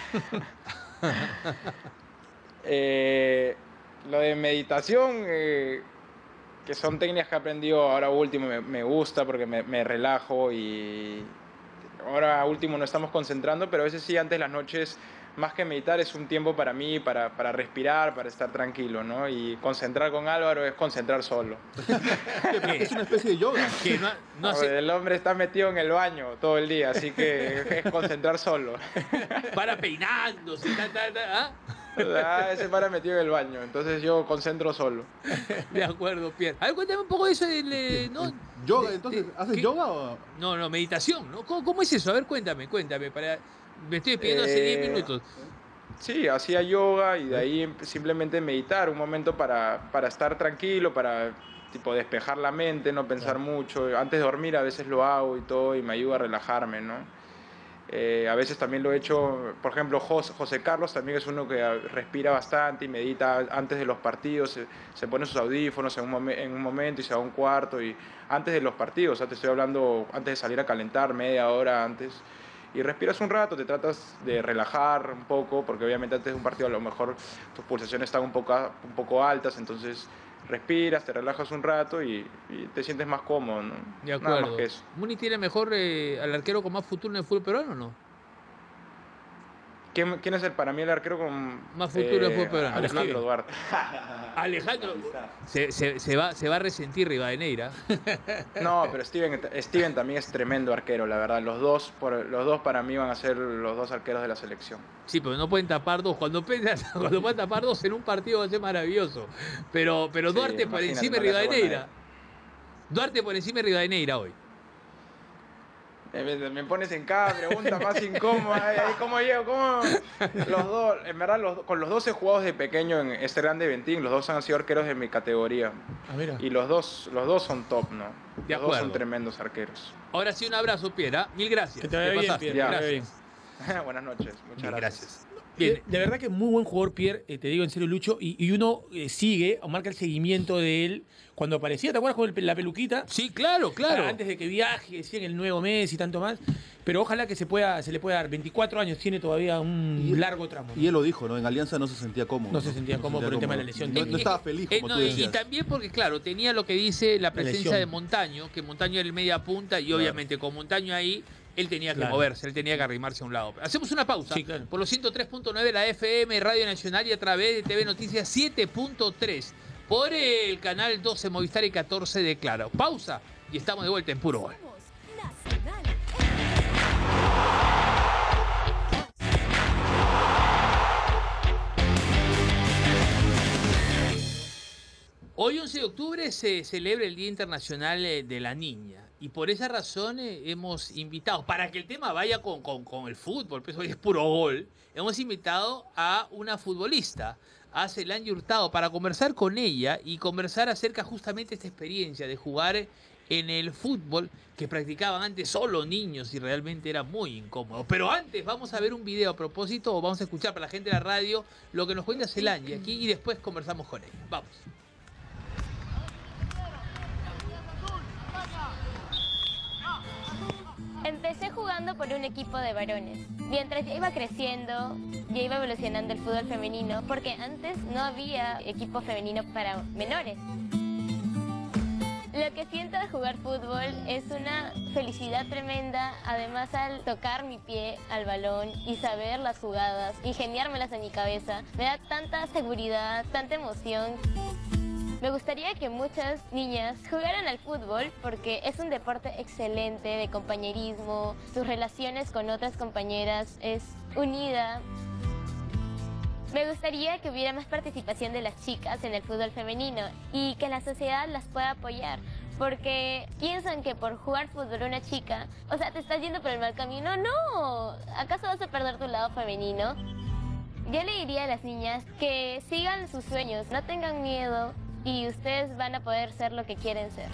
Speaker 5: Eh, lo de meditación, eh, que son técnicas que he aprendido ahora último, me, me gusta porque me, me relajo y ahora último no estamos concentrando, pero a veces sí, antes las noches, más que meditar, es un tiempo para mí, para, para respirar, para estar tranquilo, ¿no? Y concentrar con Álvaro es concentrar solo.
Speaker 3: Es una especie de yoga.
Speaker 1: Que no, no
Speaker 5: A
Speaker 1: hace-
Speaker 5: ver, el hombre está metido en el baño todo el día, así que es concentrar solo.
Speaker 1: para peinándose. Ta, ta, ta, ¿ah?
Speaker 5: Ah, ese para metido en el baño, entonces yo concentro solo.
Speaker 1: De acuerdo, Pierre. A ver, cuéntame un poco de eso. del, eh, ¿no?
Speaker 3: ¿Yoga?
Speaker 1: De-
Speaker 3: Entonces,
Speaker 1: de-
Speaker 3: ¿haces
Speaker 1: ¿qué?
Speaker 3: yoga o...?
Speaker 1: No, no, meditación, ¿no? ¿Cómo, cómo es eso? A ver, cuéntame, cuéntame. Para... Me estoy despidiendo hace diez
Speaker 5: Eh,
Speaker 1: minutos.
Speaker 5: Sí, hacía yoga y de ahí em- simplemente meditar un momento para, para estar tranquilo, para tipo despejar la mente, no pensar mucho. Antes de dormir a veces lo hago y todo y me ayuda a relajarme, ¿no? Eh, a veces también lo he hecho, por ejemplo, Jos- José Carlos también es uno que ah, respira bastante y medita antes de los partidos, se, se pone sus audífonos en un, momen- en un momento y se va a un cuarto y antes de los partidos, o sea, te estoy hablando antes de salir a calentar, media hora antes. Y respiras un rato, te tratas de relajar un poco, porque obviamente antes de un partido a lo mejor tus pulsaciones están un poco, a- un poco altas, entonces respiras, te relajas un rato y, y te sientes más cómodo, ¿no?
Speaker 1: De
Speaker 5: Nada
Speaker 1: acuerdo.
Speaker 5: más que eso.
Speaker 1: ¿Muni tiene mejor eh, al arquero con más futuro en el fútbol peruano o no?
Speaker 5: ¿Quién, quién es el, para mí el arquero con
Speaker 1: Más futuro en fútbol peruano?
Speaker 5: Alejandro Duarte.
Speaker 1: Alejandro se, se, se va, se va a resentir Rivadeneira.
Speaker 5: No, pero Steven, Steven también es tremendo arquero, la verdad. Los dos, por, los dos para mí van a ser los dos arqueros de la selección.
Speaker 1: Sí, pero no pueden tapar dos. Cuando, pueden- cuando puedan tapar dos en un partido va a ser maravilloso. Pero, pero
Speaker 5: Sí,
Speaker 1: Duarte por
Speaker 5: imagínate,
Speaker 1: encima de
Speaker 5: no le hace gol
Speaker 1: Rivadeneira.
Speaker 5: nadie.
Speaker 1: Duarte por encima de Rivadeneira hoy.
Speaker 5: Eh, Me, me pones en cada pregunta más incómoda. Ay, ay, ¿Cómo llego? ¿Cómo? Los dos, en verdad, los, con los dos he jugado desde pequeño en este grande Ventín. Los dos han sido arqueros de mi categoría.
Speaker 2: Ah, mira.
Speaker 5: Y los dos, los dos son top, ¿no?
Speaker 1: De
Speaker 5: los dos
Speaker 1: acuerdo.
Speaker 5: son tremendos arqueros.
Speaker 1: Ahora sí, un abrazo, Piera. Mil gracias.
Speaker 2: Que te vaya
Speaker 1: Te
Speaker 2: bien,
Speaker 1: pasaste.
Speaker 2: Pierre, que te vaya
Speaker 1: Gracias.
Speaker 2: bien.
Speaker 5: Buenas noches. Muchas
Speaker 1: Mil
Speaker 5: gracias.
Speaker 1: gracias.
Speaker 2: De, de verdad que es muy buen jugador Pierre, eh, te digo en serio Lucho, y, y uno eh, sigue o marca el seguimiento de él cuando aparecía, ¿te acuerdas con el, la peluquita?
Speaker 1: Sí, claro, claro.
Speaker 2: Antes de que viaje, decían el nuevo Messi y tanto más. Pero ojalá que se pueda, se le pueda dar. veinticuatro años tiene todavía un
Speaker 3: y,
Speaker 2: largo tramo.
Speaker 3: Y él lo dijo, ¿no? En Alianza no se sentía cómodo.
Speaker 2: No, ¿no? se sentía cómodo no se sentía por el tema de la lesión.
Speaker 3: No, no estaba feliz, como
Speaker 1: eh, no,
Speaker 3: tú decías.
Speaker 1: Y también porque, claro, tenía lo que dice la presencia
Speaker 2: la
Speaker 1: de Montaño, que Montaño era el media punta y claro. obviamente con Montaño ahí, él tenía que claro. moverse, él tenía que arrimarse a un lado. Hacemos una pausa. Sí, claro. Por los ciento tres punto nueve la F M, Radio Nacional y a través de T V Noticias siete punto tres. Por el canal doce Movistar y catorce de Claro. Pausa y estamos de vuelta en Puro Gol. Hoy, once de octubre, se celebra el Día Internacional de la Niña y por esa razón eh, hemos invitado, para que el tema vaya con, con, con el fútbol, pues hoy es puro gol, hemos invitado a una futbolista, a Celange Hurtado, para conversar con ella y conversar acerca justamente de esta experiencia de jugar en el fútbol que practicaban antes solo niños y realmente era muy incómodo. Pero antes vamos a ver un video a propósito, o vamos a escuchar para la gente de la radio lo que nos cuenta Celange aquí y después conversamos con ella. Vamos.
Speaker 6: Empecé jugando por un equipo de varones. Mientras ya iba creciendo, ya iba evolucionando el fútbol femenino, porque antes no había equipo femenino para menores. Lo que siento de jugar fútbol es una felicidad tremenda, además al tocar mi pie al balón y saber las jugadas, ingeniármelas en mi cabeza, me da tanta seguridad, tanta emoción. Me gustaría que muchas niñas jugaran al fútbol porque es un deporte excelente de compañerismo, sus relaciones con otras compañeras es unida. Me gustaría que hubiera más participación de las chicas en el fútbol femenino y que la sociedad las pueda apoyar, porque piensan que por jugar fútbol una chica, o sea, te estás yendo por el mal camino. No, ¿acaso vas a perder tu lado femenino? Yo le diría a las niñas que sigan sus sueños, no tengan miedo, y ustedes van a poder ser lo que quieren ser.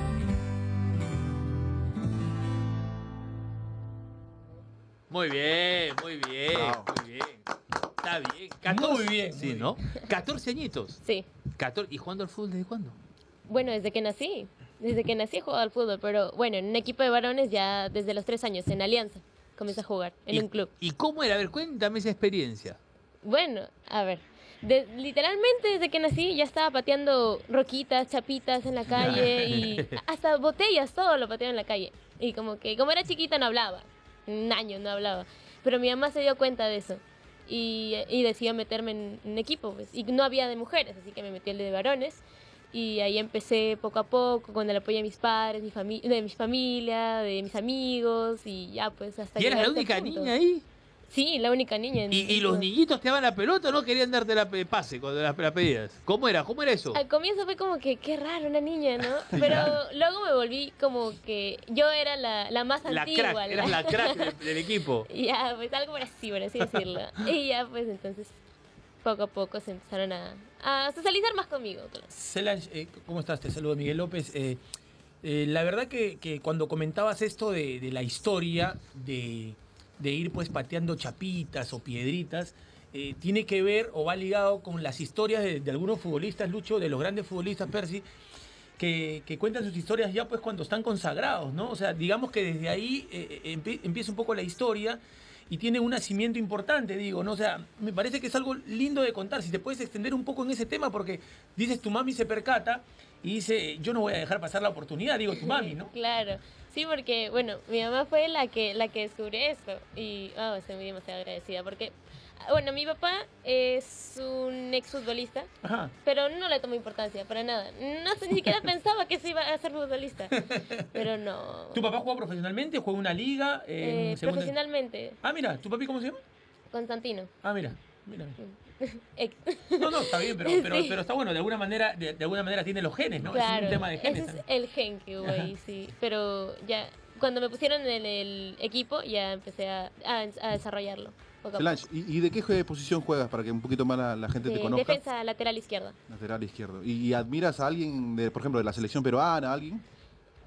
Speaker 1: Muy bien, muy bien, wow. muy bien. Está bien. catorce,
Speaker 2: muy bien.
Speaker 1: Sí,
Speaker 2: muy
Speaker 1: ¿no?
Speaker 2: bien.
Speaker 1: catorce añitos.
Speaker 6: Sí.
Speaker 1: catorce, ¿y jugando al fútbol desde cuándo?
Speaker 6: Bueno, desde que nací. Desde que nací he jugado al fútbol, pero bueno, en un equipo de varones ya desde los tres años, en Alianza, comencé a jugar, en
Speaker 1: ¿Y,
Speaker 6: un club.
Speaker 1: ¿Y cómo era? A ver, cuéntame esa experiencia.
Speaker 6: Bueno, a ver... De, literalmente desde que nací ya estaba pateando roquitas, chapitas en la calle y hasta botellas, todo lo pateaba en la calle. Y como que, como era chiquita no hablaba, un año no hablaba. Pero mi mamá se dio cuenta de eso y, y decidió meterme en un equipo, pues. Y no había de mujeres, así que me metí el de varones. Y ahí empecé poco a poco con el apoyo de mis padres, mi fami de mi familia, de mis amigos y ya pues hasta...
Speaker 1: ¿Y eras la única niña ahí?
Speaker 6: Sí, la única niña.
Speaker 1: ¿Y, ¿Y los niñitos te daban la pelota o no querían darte la pase cuando la, la pedías? ¿Cómo era? ¿Cómo era eso?
Speaker 6: Al comienzo fue como que, qué raro, una niña, ¿no? Pero luego me volví como que yo era la, la más
Speaker 1: la
Speaker 6: antigua.
Speaker 1: Crack, eras la crack del, del equipo.
Speaker 6: Y ya, pues algo por así, por así decirlo. Y ya, pues entonces, poco a poco se empezaron a, a socializar más conmigo. Claro.
Speaker 2: Celange, eh, ¿cómo estás? Te saludo, Miguel López. Eh, eh, la verdad que, que cuando comentabas esto de, de la historia de... de ir pues pateando chapitas o piedritas, eh, tiene que ver o va ligado con las historias de, de algunos futbolistas, Lucho, de los grandes futbolistas, Percy, que, que cuentan sus historias ya pues cuando están consagrados, ¿no? O sea, digamos que desde ahí eh, empie, empieza un poco la historia y tiene un nacimiento importante, digo, ¿no? O sea, me parece que es algo lindo de contar, si te puedes extender un poco en ese tema, porque dices, tu mami se percata y dice, yo no voy a dejar pasar la oportunidad, digo, tu mami, ¿no?
Speaker 6: Claro. Sí, porque, bueno, mi mamá fue la que la que descubrió esto y oh, estoy muy demasiado agradecida porque, bueno, mi papá es un exfutbolista,
Speaker 2: Ajá.
Speaker 6: pero no le tomó importancia para nada. No sé, ni siquiera pensaba que se iba a ser futbolista, pero no.
Speaker 2: ¿Tu papá juega profesionalmente? ¿Juega una liga?
Speaker 6: Eh,
Speaker 2: en segunda...
Speaker 6: Profesionalmente.
Speaker 2: Ah, mira, ¿tu papi cómo se llama?
Speaker 6: Constantino.
Speaker 2: Ah, mira, mira.
Speaker 6: Ex.
Speaker 2: No, no, está bien, pero, pero, sí. pero está bueno, de alguna manera, de, de alguna manera tiene los genes, ¿no?
Speaker 6: Claro,
Speaker 2: es un tema de genes.
Speaker 6: Ese es el gen que hubo ahí, sí. Pero ya, cuando me pusieron en el equipo, ya empecé a, a, a desarrollarlo.
Speaker 3: Celange, ¿y, ¿y de qué posición juegas para que un poquito más la, la gente
Speaker 6: de,
Speaker 3: te conozca?
Speaker 6: Defensa lateral izquierda.
Speaker 3: Lateral izquierdo. ¿Y, y admiras a alguien, de, por ejemplo, de la selección peruana, a alguien?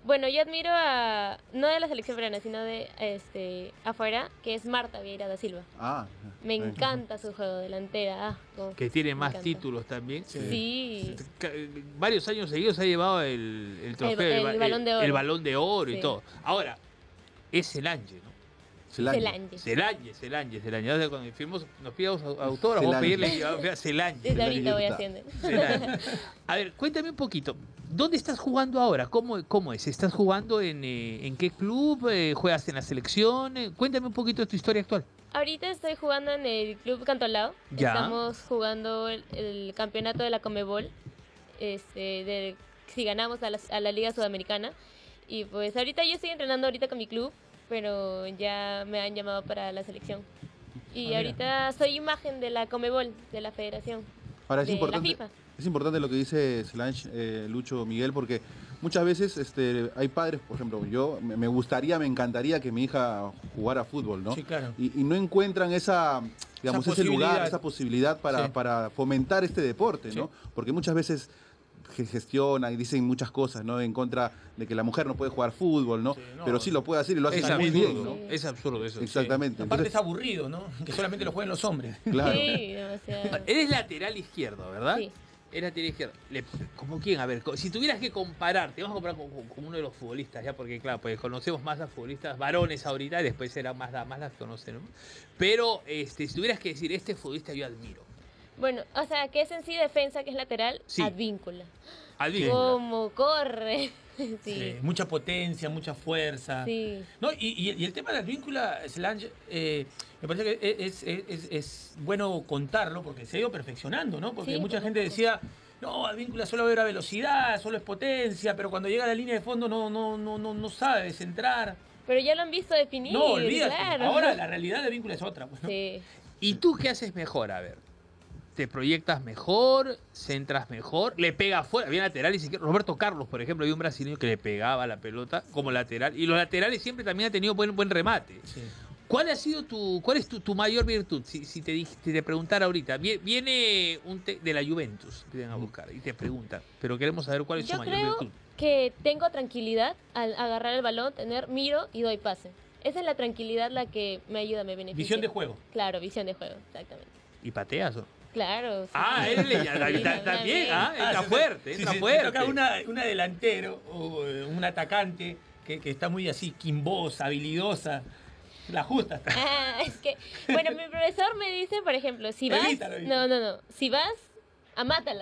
Speaker 6: Bueno, yo admiro a, no de la selección peruana, sino de este afuera, que es Marta Vieira da Silva.
Speaker 3: Ah,
Speaker 6: Me
Speaker 3: eh,
Speaker 6: encanta su juego delantera. Ah, como-
Speaker 1: Que tiene
Speaker 6: me
Speaker 1: más
Speaker 6: encanta.
Speaker 1: títulos también.
Speaker 6: Sí.
Speaker 1: Ca- Varios años seguidos ha llevado el, el trofeo,
Speaker 6: el
Speaker 1: ba-
Speaker 6: Balón de Oro.
Speaker 1: el Balón de Oro y
Speaker 6: Sí.
Speaker 1: todo. Ahora, es Celange, ¿no?
Speaker 3: Celange.
Speaker 6: Celange.
Speaker 1: Celange, Celange, Celange. Ahora cuando firmemos, nos pidamos autógrafo, vamos a
Speaker 3: Celange.
Speaker 1: pedirle a Celange.
Speaker 6: Desde ahorita voy
Speaker 3: Celange.
Speaker 6: haciendo.
Speaker 1: Celange. A ver, cuéntame un poquito. ¿Dónde estás jugando ahora? ¿Cómo, cómo es? ¿Estás jugando en, eh, en qué club? Eh, ¿Juegas en la selección? Eh, cuéntame un poquito de tu historia actual.
Speaker 6: Ahorita estoy jugando en el Club Cantolao.
Speaker 1: Ya.
Speaker 6: Estamos jugando el, el campeonato de la Conmebol. Este, de, si ganamos a la, a la Liga Sudamericana. Y pues ahorita yo estoy entrenando ahorita con mi club, pero ya me han llamado para la selección. Y
Speaker 2: Ah, mira.
Speaker 6: ahorita soy imagen de la Conmebol, de la federación.
Speaker 3: Ahora es
Speaker 6: de la
Speaker 3: importante,
Speaker 6: FIFA.
Speaker 3: es importante lo que dice Celange, eh, Lucho, Miguel, porque muchas veces este, hay padres, por ejemplo, yo me me gustaría, me encantaría que mi hija jugara fútbol, ¿no?
Speaker 2: Sí, claro.
Speaker 3: Y, y no encuentran esa, digamos,
Speaker 2: Esa
Speaker 3: ese lugar,
Speaker 2: posibilidad.
Speaker 3: esa posibilidad para,
Speaker 2: Sí.
Speaker 3: para fomentar este deporte, ¿no?
Speaker 2: Sí.
Speaker 3: Porque muchas veces ge- gestionan y dicen muchas cosas, ¿no? En contra de que la mujer no puede jugar fútbol, ¿no?
Speaker 2: Sí, no.
Speaker 3: Pero sí lo puede hacer y lo hace
Speaker 1: Es
Speaker 3: muy
Speaker 1: absurdo,
Speaker 3: bien, ¿no?
Speaker 6: Sí.
Speaker 1: es absurdo eso.
Speaker 3: Exactamente.
Speaker 2: Aparte
Speaker 3: Entonces,
Speaker 2: es aburrido, ¿no? Que solamente lo jueguen los hombres.
Speaker 3: claro.
Speaker 6: Sí, demasiado.
Speaker 1: Eres lateral izquierdo, ¿verdad?
Speaker 6: Sí.
Speaker 1: Eres lateral izquierdo. Le- ¿Cómo quién? A ver, co- si tuvieras que compararte, vamos a comparar con, con- con uno de los futbolistas, ya, porque claro, pues conocemos más a futbolistas varones ahorita, y después serán más damas las que conocen, ¿no? Pero este, si tuvieras que decir, este futbolista yo admiro.
Speaker 6: Bueno, o sea, que es en sí defensa, que es lateral,
Speaker 1: Sí.
Speaker 6: Advíncula.
Speaker 1: Admiro.
Speaker 6: ¿Cómo corre? Sí.
Speaker 2: Sí, mucha potencia, mucha fuerza.
Speaker 6: Sí.
Speaker 2: No, y, y- y el tema de la víncula, Solange, eh, me parece que es, es- es- es bueno contarlo porque se ha ido perfeccionando, ¿no? Porque
Speaker 6: Sí,
Speaker 2: mucha
Speaker 6: por
Speaker 2: gente
Speaker 6: supuesto.
Speaker 2: decía, no, Advíncula solo era velocidad, solo es potencia, pero cuando llega a la línea de fondo no, no, no, no, no sabe centrar.
Speaker 6: Pero ya lo han visto definir.
Speaker 2: No, olvídate.
Speaker 6: Claro.
Speaker 2: Ahora la realidad de Advíncula es otra. Pues, ¿no?
Speaker 6: Sí.
Speaker 1: ¿Y tú qué haces mejor? A ver. ¿Te proyectas mejor? ¿Centras mejor? ¿Le pega afuera? Había laterales. y Roberto Carlos, por ejemplo, había un brasileño que le pegaba la pelota como lateral. Y los laterales siempre también han tenido buen, buen remate.
Speaker 2: Sí.
Speaker 1: ¿Cuál ha sido tu, cuál es tu, tu mayor virtud? Si, si te, dij- si te preguntara ahorita, vie- viene un te- de la Juventus, vienen a buscar y te preguntan, pero queremos saber cuál es
Speaker 6: Yo
Speaker 1: su mayor
Speaker 6: creo
Speaker 1: virtud.
Speaker 6: que tengo tranquilidad al agarrar el balón, tener, miro y doy pase. Esa es la tranquilidad la que me ayuda, me beneficia.
Speaker 2: Visión de juego.
Speaker 6: Claro, visión de juego, exactamente.
Speaker 1: ¿Y pateas o?
Speaker 6: Claro. sí.
Speaker 1: Ah, él le- ya-
Speaker 6: Sí,
Speaker 1: ta- también, ah,
Speaker 2: Ah,
Speaker 1: está
Speaker 2: si
Speaker 1: fuerte,
Speaker 2: te- si
Speaker 1: está
Speaker 2: se te
Speaker 1: fuerte.
Speaker 2: toca una, una delantero o eh, un atacante que, que está muy así, quimbosa, habilidosa, la justa.
Speaker 6: Ah, es que, bueno, mi profesor me dice, por ejemplo, si vas...
Speaker 2: Evítalo, evítalo.
Speaker 6: No, no, no. Si vas, a mátala.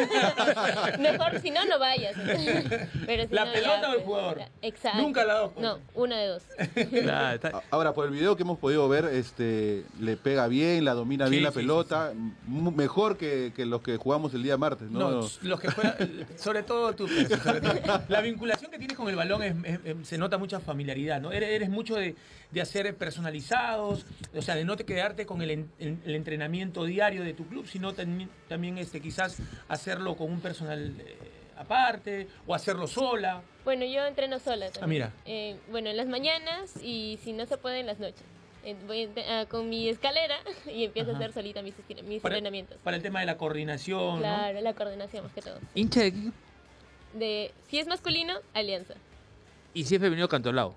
Speaker 6: Mejor, si no, no vayas. Pero si
Speaker 2: ¿La
Speaker 6: no,
Speaker 2: pelota
Speaker 6: ya,
Speaker 2: o el
Speaker 6: pues,
Speaker 2: jugador?
Speaker 6: ya, Exacto.
Speaker 2: Nunca las dos
Speaker 6: No,
Speaker 2: cosas.
Speaker 6: una de dos.
Speaker 1: Claro, está-
Speaker 3: A- Ahora, por el video que hemos podido ver, este, le pega bien, la domina
Speaker 2: Sí,
Speaker 3: bien la
Speaker 2: sí, sí,
Speaker 3: pelota, mu- mejor que, que los que jugamos el día martes, ¿no?
Speaker 2: No, los que juegan, sobre todo tú, Percy, sobre todo. La vinculación que tienes con el balón es- es- es- se nota mucha familiaridad, ¿no? Eres, eres mucho de, de hacer personalizados, o sea, de no te quedarte con el, en- el- el entrenamiento diario de tu club, sino también, también este, quizás hacerlo con un personal eh, aparte o hacerlo sola.
Speaker 6: Bueno, yo entreno sola también.
Speaker 2: Ah, mira.
Speaker 6: Eh, bueno, en las mañanas y si no se puede, en las noches. Eh, voy ent- ah, con mi escalera y empiezo
Speaker 2: Ajá.
Speaker 6: a hacer solita mis, estir- mis
Speaker 2: Para,
Speaker 6: entrenamientos.
Speaker 2: para el tema de la coordinación, ¿no?
Speaker 6: Claro, la coordinación más que todo.
Speaker 1: ¿Hincha de qué?
Speaker 6: De, si es masculino, Alianza.
Speaker 1: Y si es femenino, Cantolao.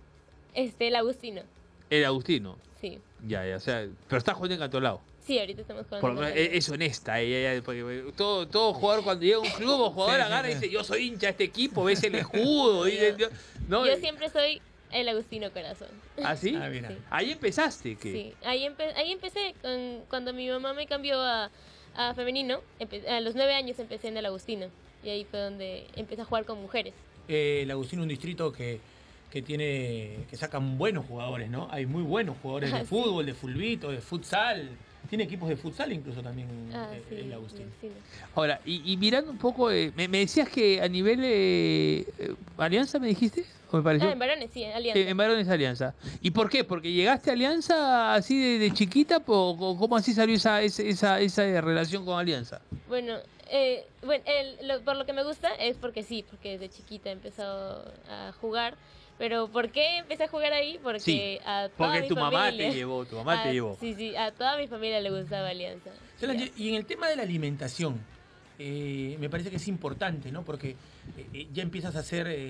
Speaker 6: Este, el Agustino.
Speaker 1: El Agustino.
Speaker 6: Sí.
Speaker 1: Ya, ya, o sea, pero está jugando en Cantolao.
Speaker 6: Sí, ahorita estamos jugando.
Speaker 1: Por lo menos
Speaker 6: con
Speaker 1: es, es honesta ella, ella, porque todo, todo jugador cuando llega a un club o jugador
Speaker 2: Sí, sí,
Speaker 1: agarra y
Speaker 2: sí.
Speaker 1: dice, yo soy hincha de este equipo, ves el escudo, dice, yo- ¿no?
Speaker 6: Yo siempre soy el Agustino Corazón.
Speaker 1: ¿Ah, sí?
Speaker 2: Ah, mira.
Speaker 6: Sí.
Speaker 1: Ahí empezaste, ¿qué?
Speaker 6: Sí, ahí, empe- ahí empecé, con, cuando mi mamá me cambió a, a femenino, empe- a los nueve años empecé en el Agustino, y ahí fue donde empecé a jugar con mujeres.
Speaker 2: Eh, el Agustín es un distrito que, que tiene que sacan buenos jugadores, ¿no? Hay muy buenos jugadores de
Speaker 6: Ah, sí.
Speaker 2: fútbol, de fulbito, de futsal. Tiene equipos de futsal incluso también
Speaker 6: Ah,
Speaker 2: eh,
Speaker 6: sí,
Speaker 2: el
Speaker 6: el
Speaker 2: Agustín.
Speaker 6: Agustino.
Speaker 1: Ahora, y, y mirando un poco, eh, me, me decías que a nivel eh, eh, Alianza, ¿me dijiste? ¿O me pareció?
Speaker 6: Ah, en varones, sí, Alianza.
Speaker 1: Eh, en varones Alianza. ¿Y por qué? ¿Porque llegaste a Alianza así de, de chiquita? ¿O o cómo así salió esa, esa, esa, esa relación con Alianza?
Speaker 6: Bueno, eh, bueno el- lo- por lo que me gusta es porque sí, porque desde chiquita he empezado a jugar. Pero ¿por qué empecé a jugar ahí? Porque
Speaker 1: Sí,
Speaker 6: a toda
Speaker 1: Porque
Speaker 6: mi
Speaker 1: tu mamá
Speaker 6: familia-
Speaker 1: te llevó, tu mamá te
Speaker 6: a-
Speaker 1: llevó.
Speaker 6: Sí, sí, a toda mi familia le gustaba Alianza.
Speaker 2: Solange, y en el tema de la alimentación, eh, me parece que es importante, ¿no? Porque eh, eh, ya empiezas a hacer eh,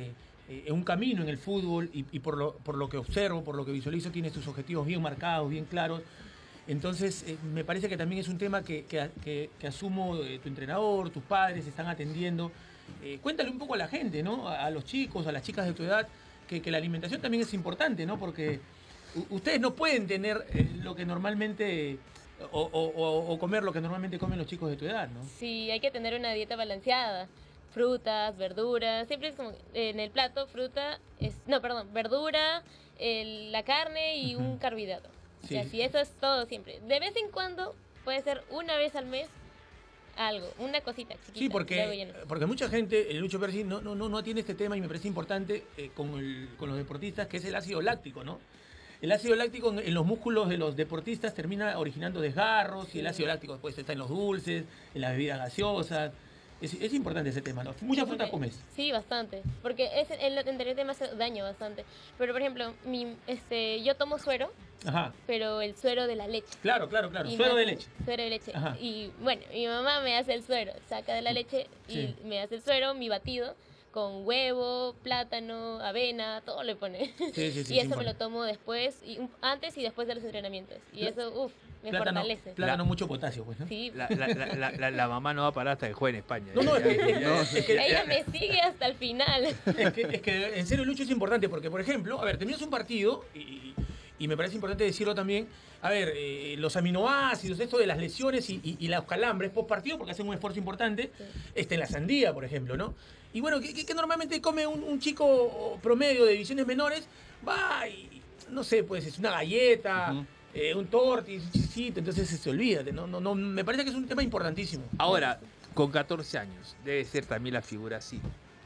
Speaker 2: eh, un camino en el fútbol y, y por, lo, por lo que observo, por lo que visualizo, tiene sus objetivos bien marcados, bien claros. Entonces, eh, me parece que también es un tema que, que, que, que asumo eh, tu entrenador, tus padres están atendiendo. Eh, cuéntale un poco a la gente, ¿no? A, a los chicos, a las chicas de tu edad, que, que la alimentación también es importante, ¿no? Porque ustedes no pueden tener eh, lo que normalmente... O, o, o comer lo que normalmente comen los chicos de tu edad, ¿no?
Speaker 6: Sí, hay que tener una dieta balanceada. Frutas, verduras, siempre es como en el plato, fruta, es, no, perdón, verdura, el, la carne y uh-huh. un carbohidrato. Sí. Y así, eso es todo siempre. De vez en cuando, puede ser una vez al mes, algo, una cosita chiquita.
Speaker 2: Sí, porque, porque mucha gente, el Lucho Percy, no, no, no, no atiende este tema y me parece importante eh, con, el, con los deportistas, que es el ácido láctico, ¿no? El ácido láctico en los músculos de los deportistas termina originando desgarros y el ácido láctico después está en los dulces, en las bebidas gaseosas. Es, es importante ese tema, ¿no? ¿Mucha sí, fruta comes?
Speaker 6: Sí, bastante. Porque es, el internet me hace daño bastante. Pero, por ejemplo, mi, este, yo tomo suero, Ajá. pero el suero de la leche.
Speaker 2: Claro, claro, claro. Y suero de leche.
Speaker 6: Suero de leche. Ajá. Y bueno, mi mamá me hace el suero, saca de la leche y sí. me hace el suero, mi batido, con huevo, plátano, avena, todo le pone. Sí, sí, sí, y eso sí, me lo tomo después, y antes y después de los entrenamientos. Y la, eso, uff, me
Speaker 2: plátano,
Speaker 6: fortalece.
Speaker 2: Plátano, mucho potasio, pues, ¿no?
Speaker 6: Sí.
Speaker 1: La, la, la, la, la, la mamá no va a parar hasta que juegue en España.
Speaker 2: No, no, es que, no,
Speaker 6: es que ella me sigue hasta el final.
Speaker 2: Es que, es que en serio, Lucho, es importante porque, por ejemplo, a ver, terminas un partido y, y me parece importante decirlo también. A ver, eh, los aminoácidos, esto de las lesiones y, y, y los calambres post partido, porque hacen un esfuerzo importante, sí. este, en la sandía, por ejemplo, ¿no? Y bueno, ¿qué, qué normalmente come un, un chico promedio de divisiones menores? Va y, no sé, pues es una galleta, uh-huh. eh, un torti, un chisito, entonces se olvida. No, no, no, me parece que es un tema importantísimo.
Speaker 1: Ahora, con catorce años, debe ser también la figura así.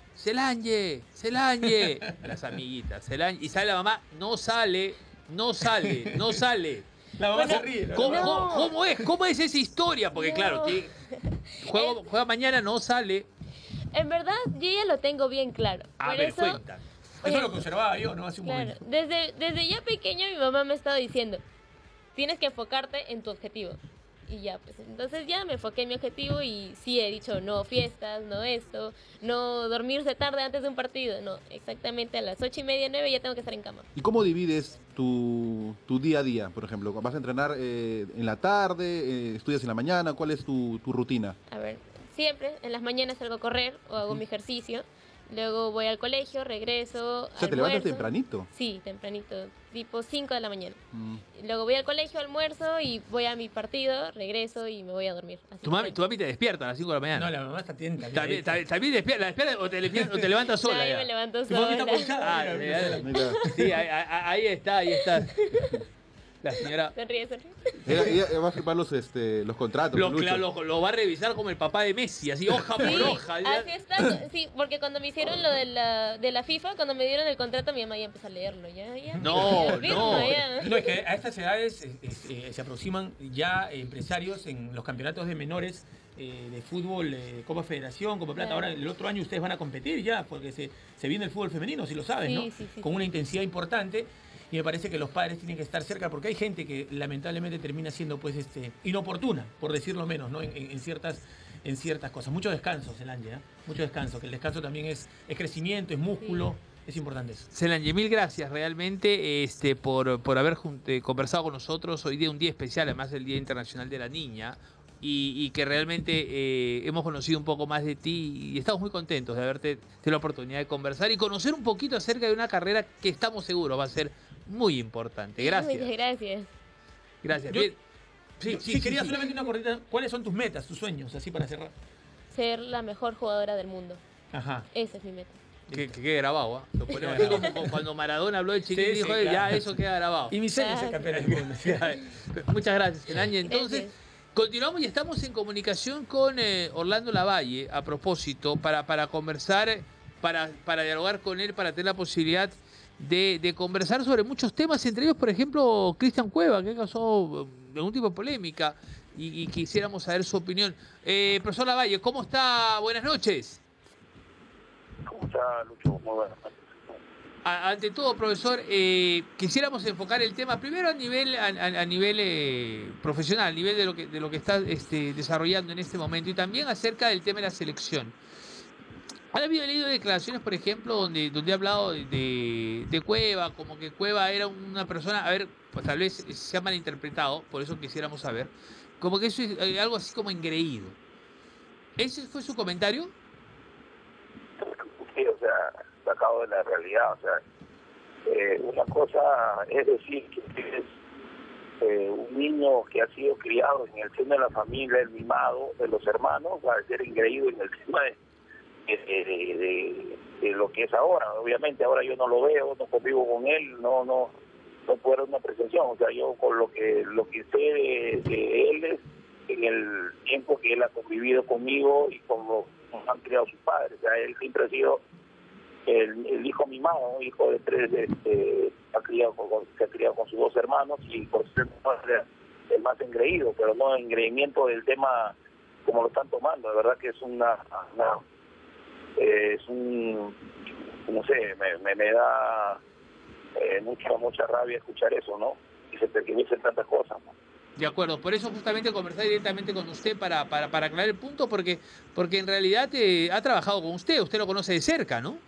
Speaker 1: Celanje, Celanje, las amiguitas, Celanje, y sale la mamá, no sale, no sale, no sale.
Speaker 2: La mamá bueno, se ríe.
Speaker 1: ¿Cómo, no. ¿cómo, ¿Cómo es? ¿Cómo es esa historia? Porque no. claro, que juega, juega mañana, no sale.
Speaker 6: En verdad, yo ya lo tengo bien claro.
Speaker 1: A
Speaker 6: Por
Speaker 1: ver,
Speaker 6: eso,
Speaker 1: cuenta.
Speaker 2: Eso es lo que observaba yo, ¿no? Hace un
Speaker 6: claro,
Speaker 2: momento.
Speaker 6: Desde, desde ya pequeño mi mamá me estaba diciendo, tienes que enfocarte en tu objetivo. Y ya, pues, entonces ya me enfoqué en mi objetivo y sí he dicho, no fiestas, no esto, no dormirse tarde antes de un partido. No, exactamente a las ocho y media, nueve ya tengo que estar en cama.
Speaker 3: ¿Y cómo divides tu, tu día a día, por ejemplo? ¿Vas a entrenar eh, en la tarde, eh, estudias en la mañana? ¿Cuál es tu, tu rutina?
Speaker 6: A ver, siempre en las mañanas salgo a correr o hago mi ejercicio. Luego voy al colegio, regreso,
Speaker 3: O sea, ¿te levantas tempranito?
Speaker 6: Sí, tempranito, tipo cinco de la mañana. Mm. Luego voy al colegio, almuerzo y voy a mi partido, regreso y me voy a dormir. Así
Speaker 1: ¿Tu, mami, ¿Tu mami te despierta a las cinco de la mañana?
Speaker 2: No, la mamá está atenta.
Speaker 1: ¿También, también, también despierta, despierta o, te, o te levantas sola?
Speaker 6: No,
Speaker 1: ya?
Speaker 6: me levanto sola.
Speaker 2: Está ponchada,
Speaker 1: ah, mira, mira. Sí, ahí, ahí está, ahí está. La señora...
Speaker 6: Se ríe, se ríe.
Speaker 3: Ella, ella va a firmar los, este, los contratos.
Speaker 1: Lo, claro, lo, lo va a revisar como el papá de Messi, así hoja por
Speaker 6: sí,
Speaker 1: hoja.
Speaker 6: Así está, sí, porque cuando me hicieron lo de la, de la FIFA, cuando me dieron el contrato, mi mamá ya empezó a leerlo. Ya, ya,
Speaker 1: no,
Speaker 6: ya, firmo,
Speaker 1: no.
Speaker 6: Ya.
Speaker 2: No, es que a estas edades eh, eh, se aproximan ya empresarios en los campeonatos de menores eh, de fútbol, eh, Copa Federación, Copa Plata. Claro. Ahora el otro año ustedes van a competir ya, porque se, se viene el fútbol femenino, si lo sabes,
Speaker 6: sí,
Speaker 2: ¿no?
Speaker 6: Sí, sí,
Speaker 2: Con una intensidad importante. Y me parece que los padres tienen que estar cerca porque hay gente que lamentablemente termina siendo pues este inoportuna, por decirlo menos, ¿no? En, en, en ciertas en ciertas cosas. Mucho descanso, Celanje, ¿eh? Mucho descanso, que el descanso también es, es crecimiento, es músculo, sí. Es importante eso.
Speaker 1: Celanje, mil gracias realmente este, por, por haber junte, conversado con nosotros. Hoy día un día especial, además del Día Internacional de la Niña. Y, y que realmente eh, hemos conocido un poco más de ti y estamos muy contentos de haberte tenido la oportunidad de conversar y conocer un poquito acerca de una carrera que estamos seguros va a ser muy importante. Gracias.
Speaker 6: Muchas gracias.
Speaker 1: Gracias.
Speaker 2: Yo,
Speaker 1: Bien.
Speaker 2: Sí, sí, sí, quería sí, solamente sí. una cortita. ¿Cuáles son tus metas, tus sueños, así para cerrar?
Speaker 6: Ser la mejor jugadora del mundo.
Speaker 2: Ajá.
Speaker 6: Esa es mi meta.
Speaker 1: Que, que quede grabado, ¿eh? Lo ponemos así como, como cuando Maradona habló de Chiquín, sí, dijo,
Speaker 2: sí, claro.
Speaker 1: ya eso queda grabado.
Speaker 2: Y mi sueño es ser campeón del mundo.
Speaker 1: Muchas gracias, Celanje. Entonces, continuamos y estamos en comunicación con eh, Orlando Lavalle, a propósito, para, para conversar, para, para dialogar con él, para tener la posibilidad de, de conversar sobre muchos temas, entre ellos, por ejemplo, Cristian Cueva, que causó algún tipo de polémica, y, y quisiéramos saber su opinión. Eh, profesor Lavalle, ¿cómo está? Buenas noches.
Speaker 7: ¿Cómo está, Lucho? Muy buenas noches.
Speaker 1: Ante todo, profesor, eh, quisiéramos enfocar el tema primero a nivel a, a, a nivel eh, profesional, a nivel de lo que de lo que está este, desarrollando en este momento y también acerca del tema de la selección. ¿Ha habido leído declaraciones, por ejemplo, donde, donde ha hablado de, de, de Cueva, como que Cueva era una persona, a ver, pues tal vez se ha malinterpretado, por eso quisiéramos saber, como que eso es eh, algo así como engreído? ¿Ese fue su comentario?
Speaker 7: Sí, o sea, sacado de la realidad, o sea, eh, una cosa es decir que es eh, un niño que ha sido criado en el seno de la familia, el mimado de los hermanos, va a ser engreído en el tema de, de, de, de, de lo que es ahora. Obviamente ahora yo no lo veo, no convivo con él, no no no puedo dar una presunción, o sea, yo con lo que lo que sé de, de él es en el tiempo que él ha convivido conmigo y como han criado sus padres, o sea, él siempre ha sido el, el hijo mimado, un hijo de tres, este, ha criado con, se ha criado con sus dos hermanos y por ser el más engreído, pero no engreimiento del tema como lo están tomando, de verdad que es una, una eh, es un, no sé, me, me, me da eh, mucha mucha rabia escuchar eso, ¿no? Y se tergiversen tantas cosas, ¿no?
Speaker 1: De acuerdo, por eso justamente conversar directamente con usted para, para, para aclarar el punto, porque, porque en realidad eh, ha trabajado con usted, usted lo conoce de cerca, ¿no?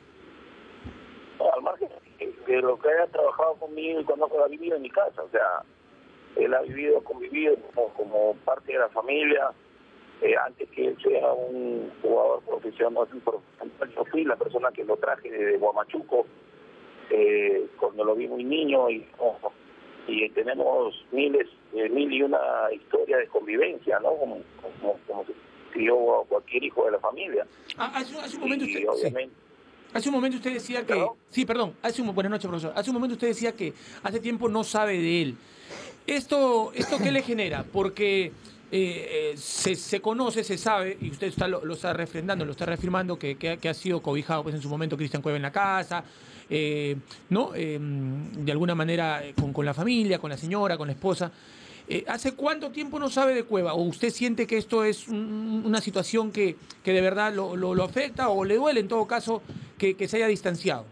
Speaker 7: No, al margen de, de lo que haya trabajado conmigo y cuando ha vivido en mi casa, o sea, él ha vivido, convivido como, como parte de la familia, eh, antes que él sea un jugador profesional, un profesional, yo fui la persona que lo traje de Huamachuco, eh, cuando lo vi muy niño y, oh, y tenemos miles, eh, mil y una historias de convivencia, ¿no? Como, como, como se crió cualquier hijo de la familia.
Speaker 2: Ah, hace, hace un momento
Speaker 7: y,
Speaker 2: usted,
Speaker 7: obviamente,
Speaker 2: sí. Hace un momento usted decía que...
Speaker 7: ¿Perdón?
Speaker 2: Sí, perdón. Hace un, buenas noches, profesor. Hace un momento usted decía que hace tiempo no sabe de él. ¿Esto, esto qué le genera? Porque eh, eh, se, se conoce, se sabe, y usted está, lo, lo está refrendando, lo está reafirmando, que, que, que ha sido cobijado pues, en su momento Cristian Cueva en la casa, eh, ¿no? Eh, de alguna manera eh, con, con la familia, con la señora, con la esposa. Eh, ¿Hace cuánto tiempo no sabe de Cueva? ¿O usted siente que esto es un, una situación que, que de verdad lo, lo, lo afecta o le duele en todo caso que, que se haya distanciado?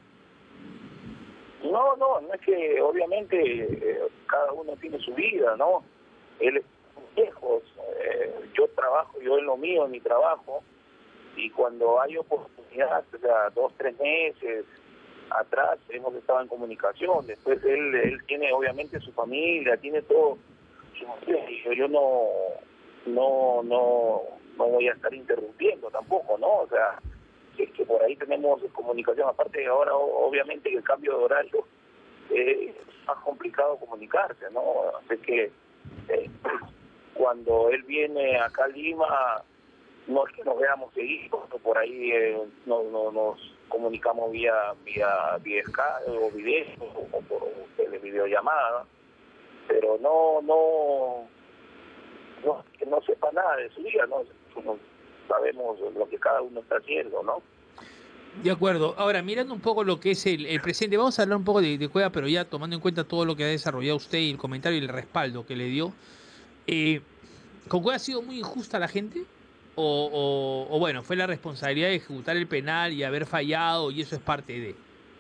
Speaker 7: No, no, no es que obviamente eh, cada uno tiene su vida, ¿no? Él es lejos, eh, yo trabajo, yo en lo mío, en mi trabajo, y cuando hay oportunidad, o sea, dos, tres meses atrás hemos estado en comunicación, después él, él tiene obviamente su familia, tiene todo, su y yo, yo no, no, no, no voy a estar interrumpiendo tampoco, ¿no? O sea, es que por ahí tenemos comunicación, aparte ahora obviamente el cambio de horario eh, es más complicado comunicarse, ¿no? Así que eh, cuando él viene acá a Lima, no es que nos veamos seguidos, por ahí eh, no, no, nos comunicamos vía vía vía Skype o video o por televideollamada, pero no, no, no, que no sepa nada de su vida, ¿no? no sabemos lo que cada uno está haciendo, ¿no?
Speaker 1: De acuerdo. Ahora, mirando un poco lo que es el, el presente, vamos a hablar un poco de, de Cueva, pero ya tomando en cuenta todo lo que ha desarrollado usted y el comentario y el respaldo que le dio. Eh, ¿Con Cueva ha sido muy injusta la gente? O, o, o bueno, fue la responsabilidad de ejecutar el penal y haber fallado y eso es parte de...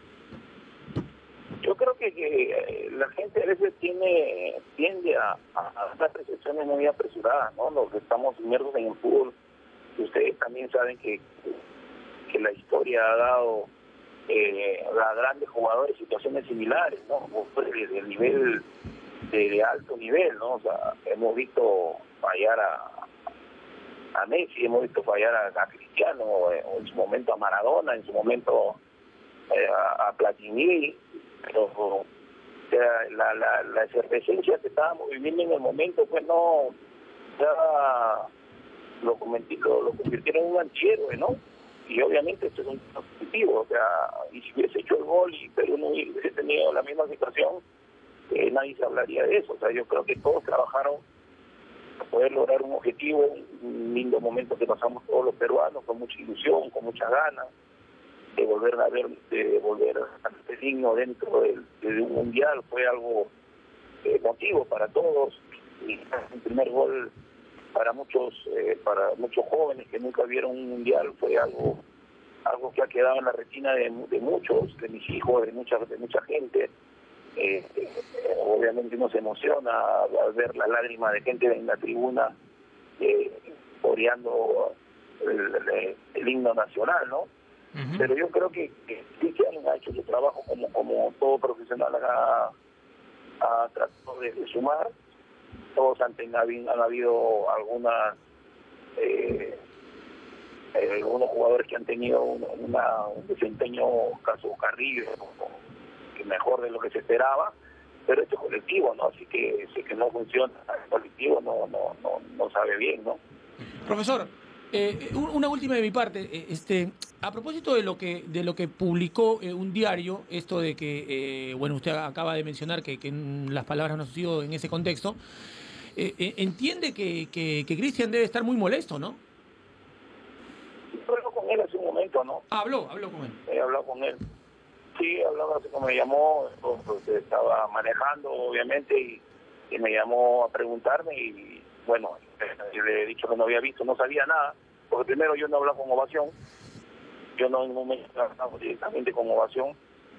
Speaker 7: Yo creo que, que la gente a veces tiene tiende a, a hacer percepciones muy apresuradas, ¿no? Los que estamos inmersos en el fútbol, ustedes también saben que, que la historia ha dado eh, a grandes jugadores situaciones similares, ¿no? Desde el nivel, de, de alto nivel, ¿no? O sea, hemos visto fallar a, a Messi, hemos visto fallar a, a Cristiano, en su momento a Maradona, en su momento eh, a, a Platini, pero o sea, la, la, la efervescencia que estábamos viviendo en el momento, pues no, ya lo, comenté, lo, lo convirtieron en un antihéroe, ¿no? Y obviamente esto es un positivo, o sea, y si hubiese hecho el gol y Perú no hubiese tenido la misma situación, eh, nadie se hablaría de eso. O sea, yo creo que todos trabajaron para poder lograr un objetivo, un lindo momento que pasamos todos los peruanos, con mucha ilusión, con muchas ganas, de volver a ver, de volver a este digno dentro de, de un mundial, fue algo eh, emotivo para todos, y el primer gol para muchos eh, para muchos jóvenes que nunca vieron un mundial fue algo algo que ha quedado en la retina de, de muchos, de mis hijos, de mucha de mucha gente. Eh, eh, obviamente uno se emociona al ver la lágrima de gente en la tribuna eh, coreando el, el, el himno nacional, ¿no? Uh-huh. Pero yo creo que, que Cristian ha hecho su trabajo como, como todo profesional, ha, ha tratado de, de sumar. Todos han, ten, han habido algunas eh, eh, algunos jugadores que han tenido un, una, un desempeño, caso Carrillo, que mejor de lo que se esperaba, pero este colectivo, ¿no? Así que si que no funciona el colectivo no no no, no sabe bien, ¿no?
Speaker 2: Profesor, eh, una última de mi parte, eh, este, a propósito de lo que de lo que publicó eh, un diario, esto de que, eh, bueno, usted acaba de mencionar que, que las palabras no han sido en ese contexto, eh, eh, entiende que, que, que Cristian debe estar muy molesto, ¿no?
Speaker 7: Yo hablé con él hace un momento, ¿no?
Speaker 2: Ah, habló, habló con él.
Speaker 7: He hablado con él. Sí, hablaba así como me llamó, pues, estaba manejando, obviamente, y, y me llamó a preguntarme y, bueno, yo le he dicho que no había visto, no sabía nada, porque primero yo no hablaba con Ovación, yo no en un momento hablaba directamente con Ovación,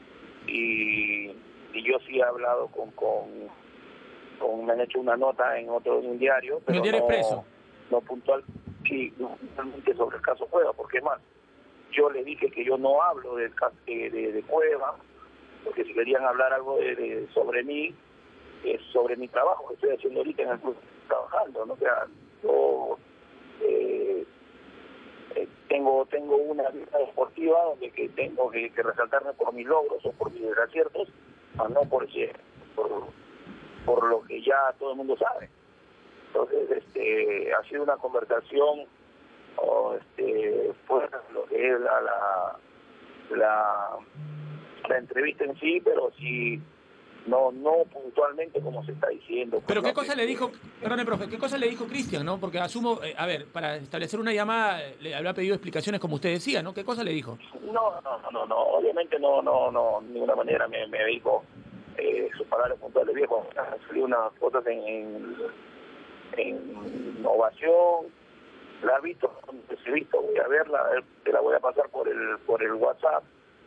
Speaker 7: y, y yo sí he hablado con, con, con, me han hecho una nota en otro en un diario, pero
Speaker 2: ¿En el Diario
Speaker 7: no,
Speaker 2: Expreso?
Speaker 7: no puntual, sí, no puntualmente sobre el caso Cueva, porque es más, yo le dije que yo no hablo del caso de, de, de Cueva, porque si querían hablar algo de, de, sobre mí, es sobre mi trabajo que estoy haciendo ahorita en el club, trabajando, ¿no? O sea, yo eh, eh, tengo tengo una vida deportiva donde que tengo que, que resaltarme por mis logros o por mis desaciertos, a no por, por, por lo que ya todo el mundo sabe. Entonces, este ha sido una conversación o este fuera de lo que es la, la la la entrevista en sí, pero sí no no puntualmente como se está diciendo. Pues,
Speaker 2: pero qué
Speaker 7: no,
Speaker 2: cosa
Speaker 7: que,
Speaker 2: le dijo, perdone, profe, qué cosa le dijo Cristian, ¿no? Porque asumo, eh, a ver, para establecer una llamada le habrá pedido explicaciones como usted decía, ¿no? ¿Qué cosa le dijo?
Speaker 7: No, no, no, no, no. Obviamente no, no, no, de ninguna manera me, me dijo eh, sus palabras puntuales, viejo. Salió unas fotos en, en, en Innovación, la he visto, he visto, voy a verla, te la voy a pasar por el por el WhatsApp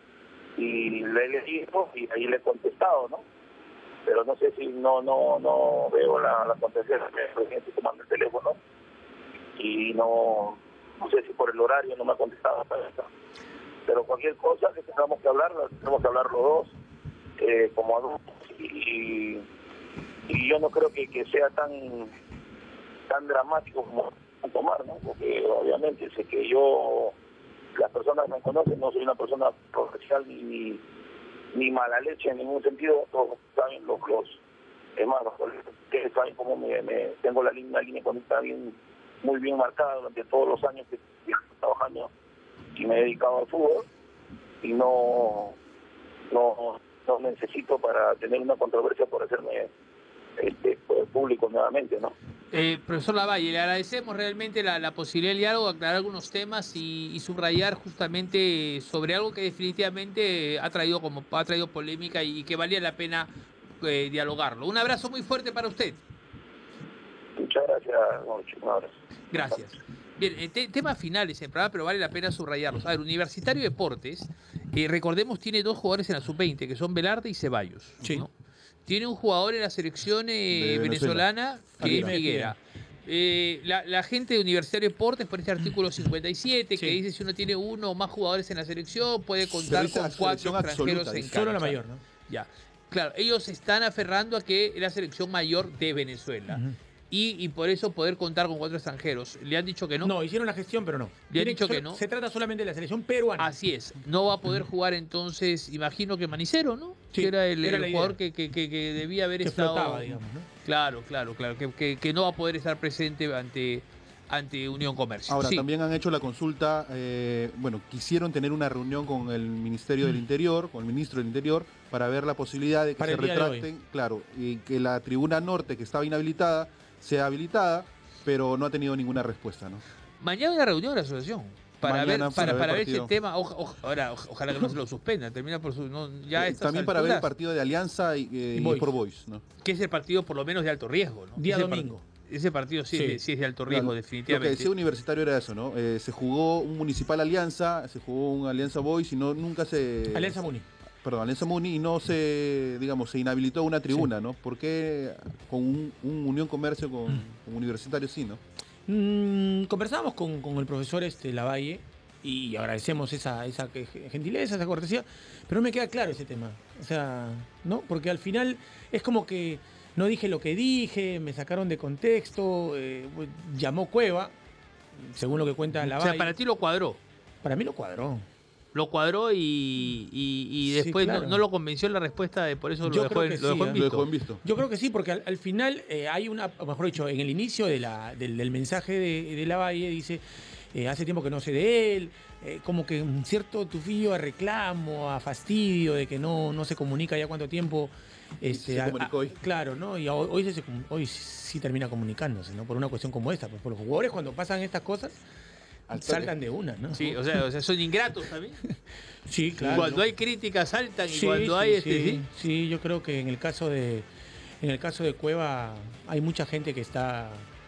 Speaker 7: y le he leído y ahí le he contestado, ¿no? Pero no sé si no no no veo la, la contestación, me estoy tomando el teléfono y no no sé si por el horario no me ha contestado hasta esta. Pero cualquier cosa que tengamos que hablar, tenemos que hablar los dos eh, como adultos y, y yo no creo que, que sea tan tan dramático como tomar, ¿no? Porque obviamente sé que yo, las personas que me conocen, no soy una persona profesional ni, ni, ni mala leche en ningún sentido, todos saben los, los es más, ustedes saben cómo me, me tengo la línea, línea conducta bien, muy bien marcada durante todos los años que estoy trabajando y me he dedicado al fútbol y no, no, no necesito para tener una controversia por hacerme este, público nuevamente, ¿no?
Speaker 1: Eh, profesor Lavalle, le agradecemos realmente la, la posibilidad de diálogo, aclarar algunos temas y, y subrayar justamente sobre algo que definitivamente ha traído como ha traído polémica y que valía la pena eh, dialogarlo. Un abrazo muy fuerte para usted.
Speaker 7: Muchas gracias, Moncho. Un abrazo.
Speaker 1: Gracias. Bien, eh, te, temas finales en programa, pero vale la pena subrayarlos. A ver, Universitario Deportes, eh, recordemos, tiene dos jugadores en la sub veinte, que son Velarde y Ceballos,
Speaker 2: sí.
Speaker 1: ¿no? Tiene un jugador en la selección eh, venezolana que es Figuera. Eh, la, la gente de Universitario Deportes, por este artículo cincuenta y siete, sí, que dice si uno tiene uno o más jugadores en la selección, puede contar con cuatro extranjeros en cancha.
Speaker 2: Solo la mayor, ¿no?
Speaker 1: Ya. Claro, ellos se están aferrando a que es la selección mayor de Venezuela. Uh-huh. Y, y por eso poder contar con cuatro extranjeros. ¿Le han dicho que no?
Speaker 2: No, hicieron la gestión, pero no.
Speaker 1: Le han
Speaker 2: Tiene
Speaker 1: dicho
Speaker 2: que,
Speaker 1: que no.
Speaker 2: Se trata solamente de la selección peruana.
Speaker 1: Así es. No va a poder jugar entonces, imagino que Manicero, ¿no?
Speaker 2: Sí,
Speaker 1: que era el,
Speaker 2: era
Speaker 1: el jugador que, que, que, que debía haber
Speaker 2: que
Speaker 1: estado...
Speaker 2: flotaba, digamos, ¿no?
Speaker 1: Claro, claro, claro. Que, que, que no va a poder estar presente ante, ante Unión Comercio.
Speaker 3: Ahora,
Speaker 1: sí.
Speaker 3: también han hecho la consulta, eh, bueno, quisieron tener una reunión con el Ministerio del Interior, con el Ministro del Interior, para ver la posibilidad de que
Speaker 2: para
Speaker 3: se retracten, claro, y que la tribuna norte que estaba inhabilitada sea habilitada, pero no ha tenido ninguna respuesta, ¿no?
Speaker 1: Mañana hay una reunión de la asociación para
Speaker 3: Mañana,
Speaker 1: ver para,
Speaker 3: para
Speaker 1: para
Speaker 3: ver
Speaker 1: ver si
Speaker 3: partido.
Speaker 1: el tema, o, o, ahora o, ojalá que no se lo suspendan, termina por su no, ya
Speaker 3: eh, también para ver el partido de Alianza y, eh, y, y por Boys, ¿no?
Speaker 1: Que es el partido por lo menos de alto riesgo, ¿no?
Speaker 2: Día
Speaker 1: ese
Speaker 2: domingo.
Speaker 1: Part, ese partido sí, sí. Es de, sí es de alto riesgo, claro, definitivamente.
Speaker 3: Lo que decía Universitario era eso, ¿no? Eh, se jugó un Municipal Alianza, se jugó un Alianza Boys y no nunca se
Speaker 2: Alianza Muni.
Speaker 3: Perdón, Alianza Muni y no se, digamos, se inhabilitó una tribuna, sí, ¿no? ¿Por qué con un, un Unión Comercio con, mm. con Universitario sí, no?
Speaker 2: Mm, conversábamos con, con el profesor este, Lavalle y agradecemos esa, esa gentileza, esa cortesía, pero no me queda claro ese tema. O sea, ¿no? Porque al final es como que no dije lo que dije, me sacaron de contexto, eh, llamó Cueva, según lo que cuenta la
Speaker 1: O sea, para ti lo cuadró.
Speaker 2: Para mí lo cuadró.
Speaker 1: Lo cuadró y, y, y después
Speaker 2: sí, claro.
Speaker 1: no, no lo convenció en la respuesta de por eso
Speaker 2: Yo
Speaker 1: lo dejó,
Speaker 2: creo
Speaker 1: en,
Speaker 2: que
Speaker 1: lo dejó
Speaker 2: sí,
Speaker 1: en
Speaker 2: ¿eh?
Speaker 1: visto.
Speaker 3: Lo dejó en visto.
Speaker 2: Yo creo que sí, porque al, al final eh, hay una, o mejor dicho, en el inicio de la, del, del mensaje de, de Lavalle dice, eh, hace tiempo que no sé de él, eh, como que un cierto tufillo a reclamo, a fastidio de que no, no se comunica ya cuánto tiempo. Este,
Speaker 3: se
Speaker 2: a-
Speaker 3: comunicó
Speaker 2: a-
Speaker 3: hoy.
Speaker 2: Claro, ¿no? Y hoy, hoy, se, hoy sí termina comunicándose, ¿no? Por una cuestión como esta. Pues, por los jugadores cuando pasan estas cosas,
Speaker 3: Al toque.
Speaker 2: saltan de una, ¿no?
Speaker 1: Sí, o sea, o sea, son ingratos también.
Speaker 2: Sí, claro.
Speaker 1: Cuando hay críticas saltan y
Speaker 2: Sí,
Speaker 1: cuando
Speaker 2: sí,
Speaker 1: hay este,
Speaker 2: sí,
Speaker 1: ¿sí?
Speaker 2: sí, yo creo que en el caso de en el caso de Cueva hay mucha gente que está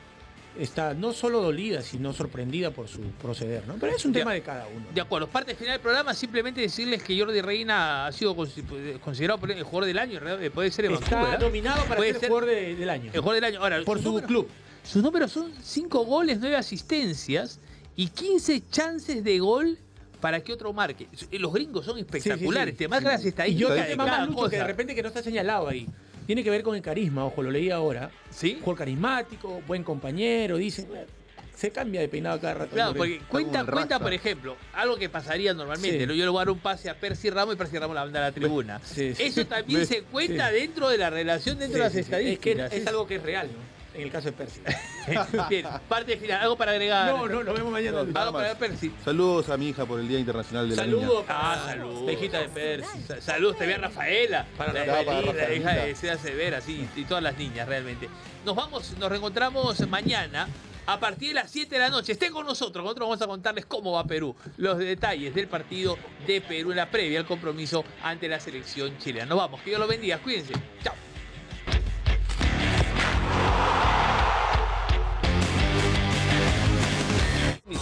Speaker 2: está no solo dolida, sino sorprendida por su proceder, ¿no? Pero es un
Speaker 1: De-
Speaker 2: tema de cada uno.
Speaker 1: De acuerdo, parte final del programa, simplemente decirles que Jordi Reina ha sido consi- considerado por el jugador del año, ¿verdad? Puede ser en
Speaker 2: Está
Speaker 1: Vancouver, ¿verdad?
Speaker 2: nominado para
Speaker 1: Puede
Speaker 2: ser,
Speaker 1: ser
Speaker 2: jugador de- del año.
Speaker 1: el jugador del año. Ahora,
Speaker 2: Por
Speaker 1: sus
Speaker 2: su
Speaker 1: números-
Speaker 2: club.
Speaker 1: Sus números son cinco goles, nueve asistencias y quince chances de gol para que otro marque. Los gringos son espectaculares,
Speaker 2: Sí, sí, sí.
Speaker 1: te marcan las
Speaker 2: Y yo
Speaker 1: estadísticas
Speaker 2: el
Speaker 1: de
Speaker 2: tema
Speaker 1: cada
Speaker 2: más Lucho, que de
Speaker 1: cosa.
Speaker 2: repente que no está señalado ahí. Tiene que ver con el carisma, ojo, lo leí ahora.
Speaker 1: ¿Sí?
Speaker 2: Jugador carismático, buen compañero, dicen. Se cambia de peinado cada rato.
Speaker 1: Claro,
Speaker 2: Moreno.
Speaker 1: porque
Speaker 3: Está
Speaker 1: cuenta,
Speaker 3: como el
Speaker 1: cuenta
Speaker 3: Rasta.
Speaker 1: por ejemplo, algo que pasaría normalmente,
Speaker 2: Sí.
Speaker 1: ¿no? Yo le voy a dar un pase a Percy Ramos y Percy Ramos la manda a la tribuna.
Speaker 2: Sí, sí.
Speaker 1: Eso también
Speaker 3: Ve,
Speaker 1: se cuenta
Speaker 2: sí.
Speaker 1: dentro de la relación, dentro
Speaker 2: Sí,
Speaker 1: de las
Speaker 2: sí, sí.
Speaker 1: estadísticas.
Speaker 2: Es que es algo que es real, ¿no? En el caso de Percy.
Speaker 1: Bien, parte final, algo para agregar.
Speaker 2: No, no, nos vemos mañana.
Speaker 3: No,
Speaker 1: Algo para
Speaker 3: más.
Speaker 1: Percy.
Speaker 3: Saludos a mi hija por el Día Internacional de la Niña.
Speaker 2: Saludos
Speaker 1: Ah,
Speaker 2: para
Speaker 1: saludos.
Speaker 2: la hijita de Percy.
Speaker 1: Sa- Saludos también a Rafaela,
Speaker 2: Para
Speaker 1: la,
Speaker 2: Rafaela,
Speaker 1: la- la
Speaker 3: para
Speaker 1: hija de
Speaker 3: Rafaelita.
Speaker 1: Seda Severa, sí, y todas las niñas realmente. Nos vamos, nos reencontramos mañana a partir de las siete de la noche. Estén con nosotros, nosotros vamos a contarles cómo va Perú, los detalles del partido de Perú en la previa al compromiso ante la selección chilena. Nos vamos, que Dios los bendiga, cuídense. Chao.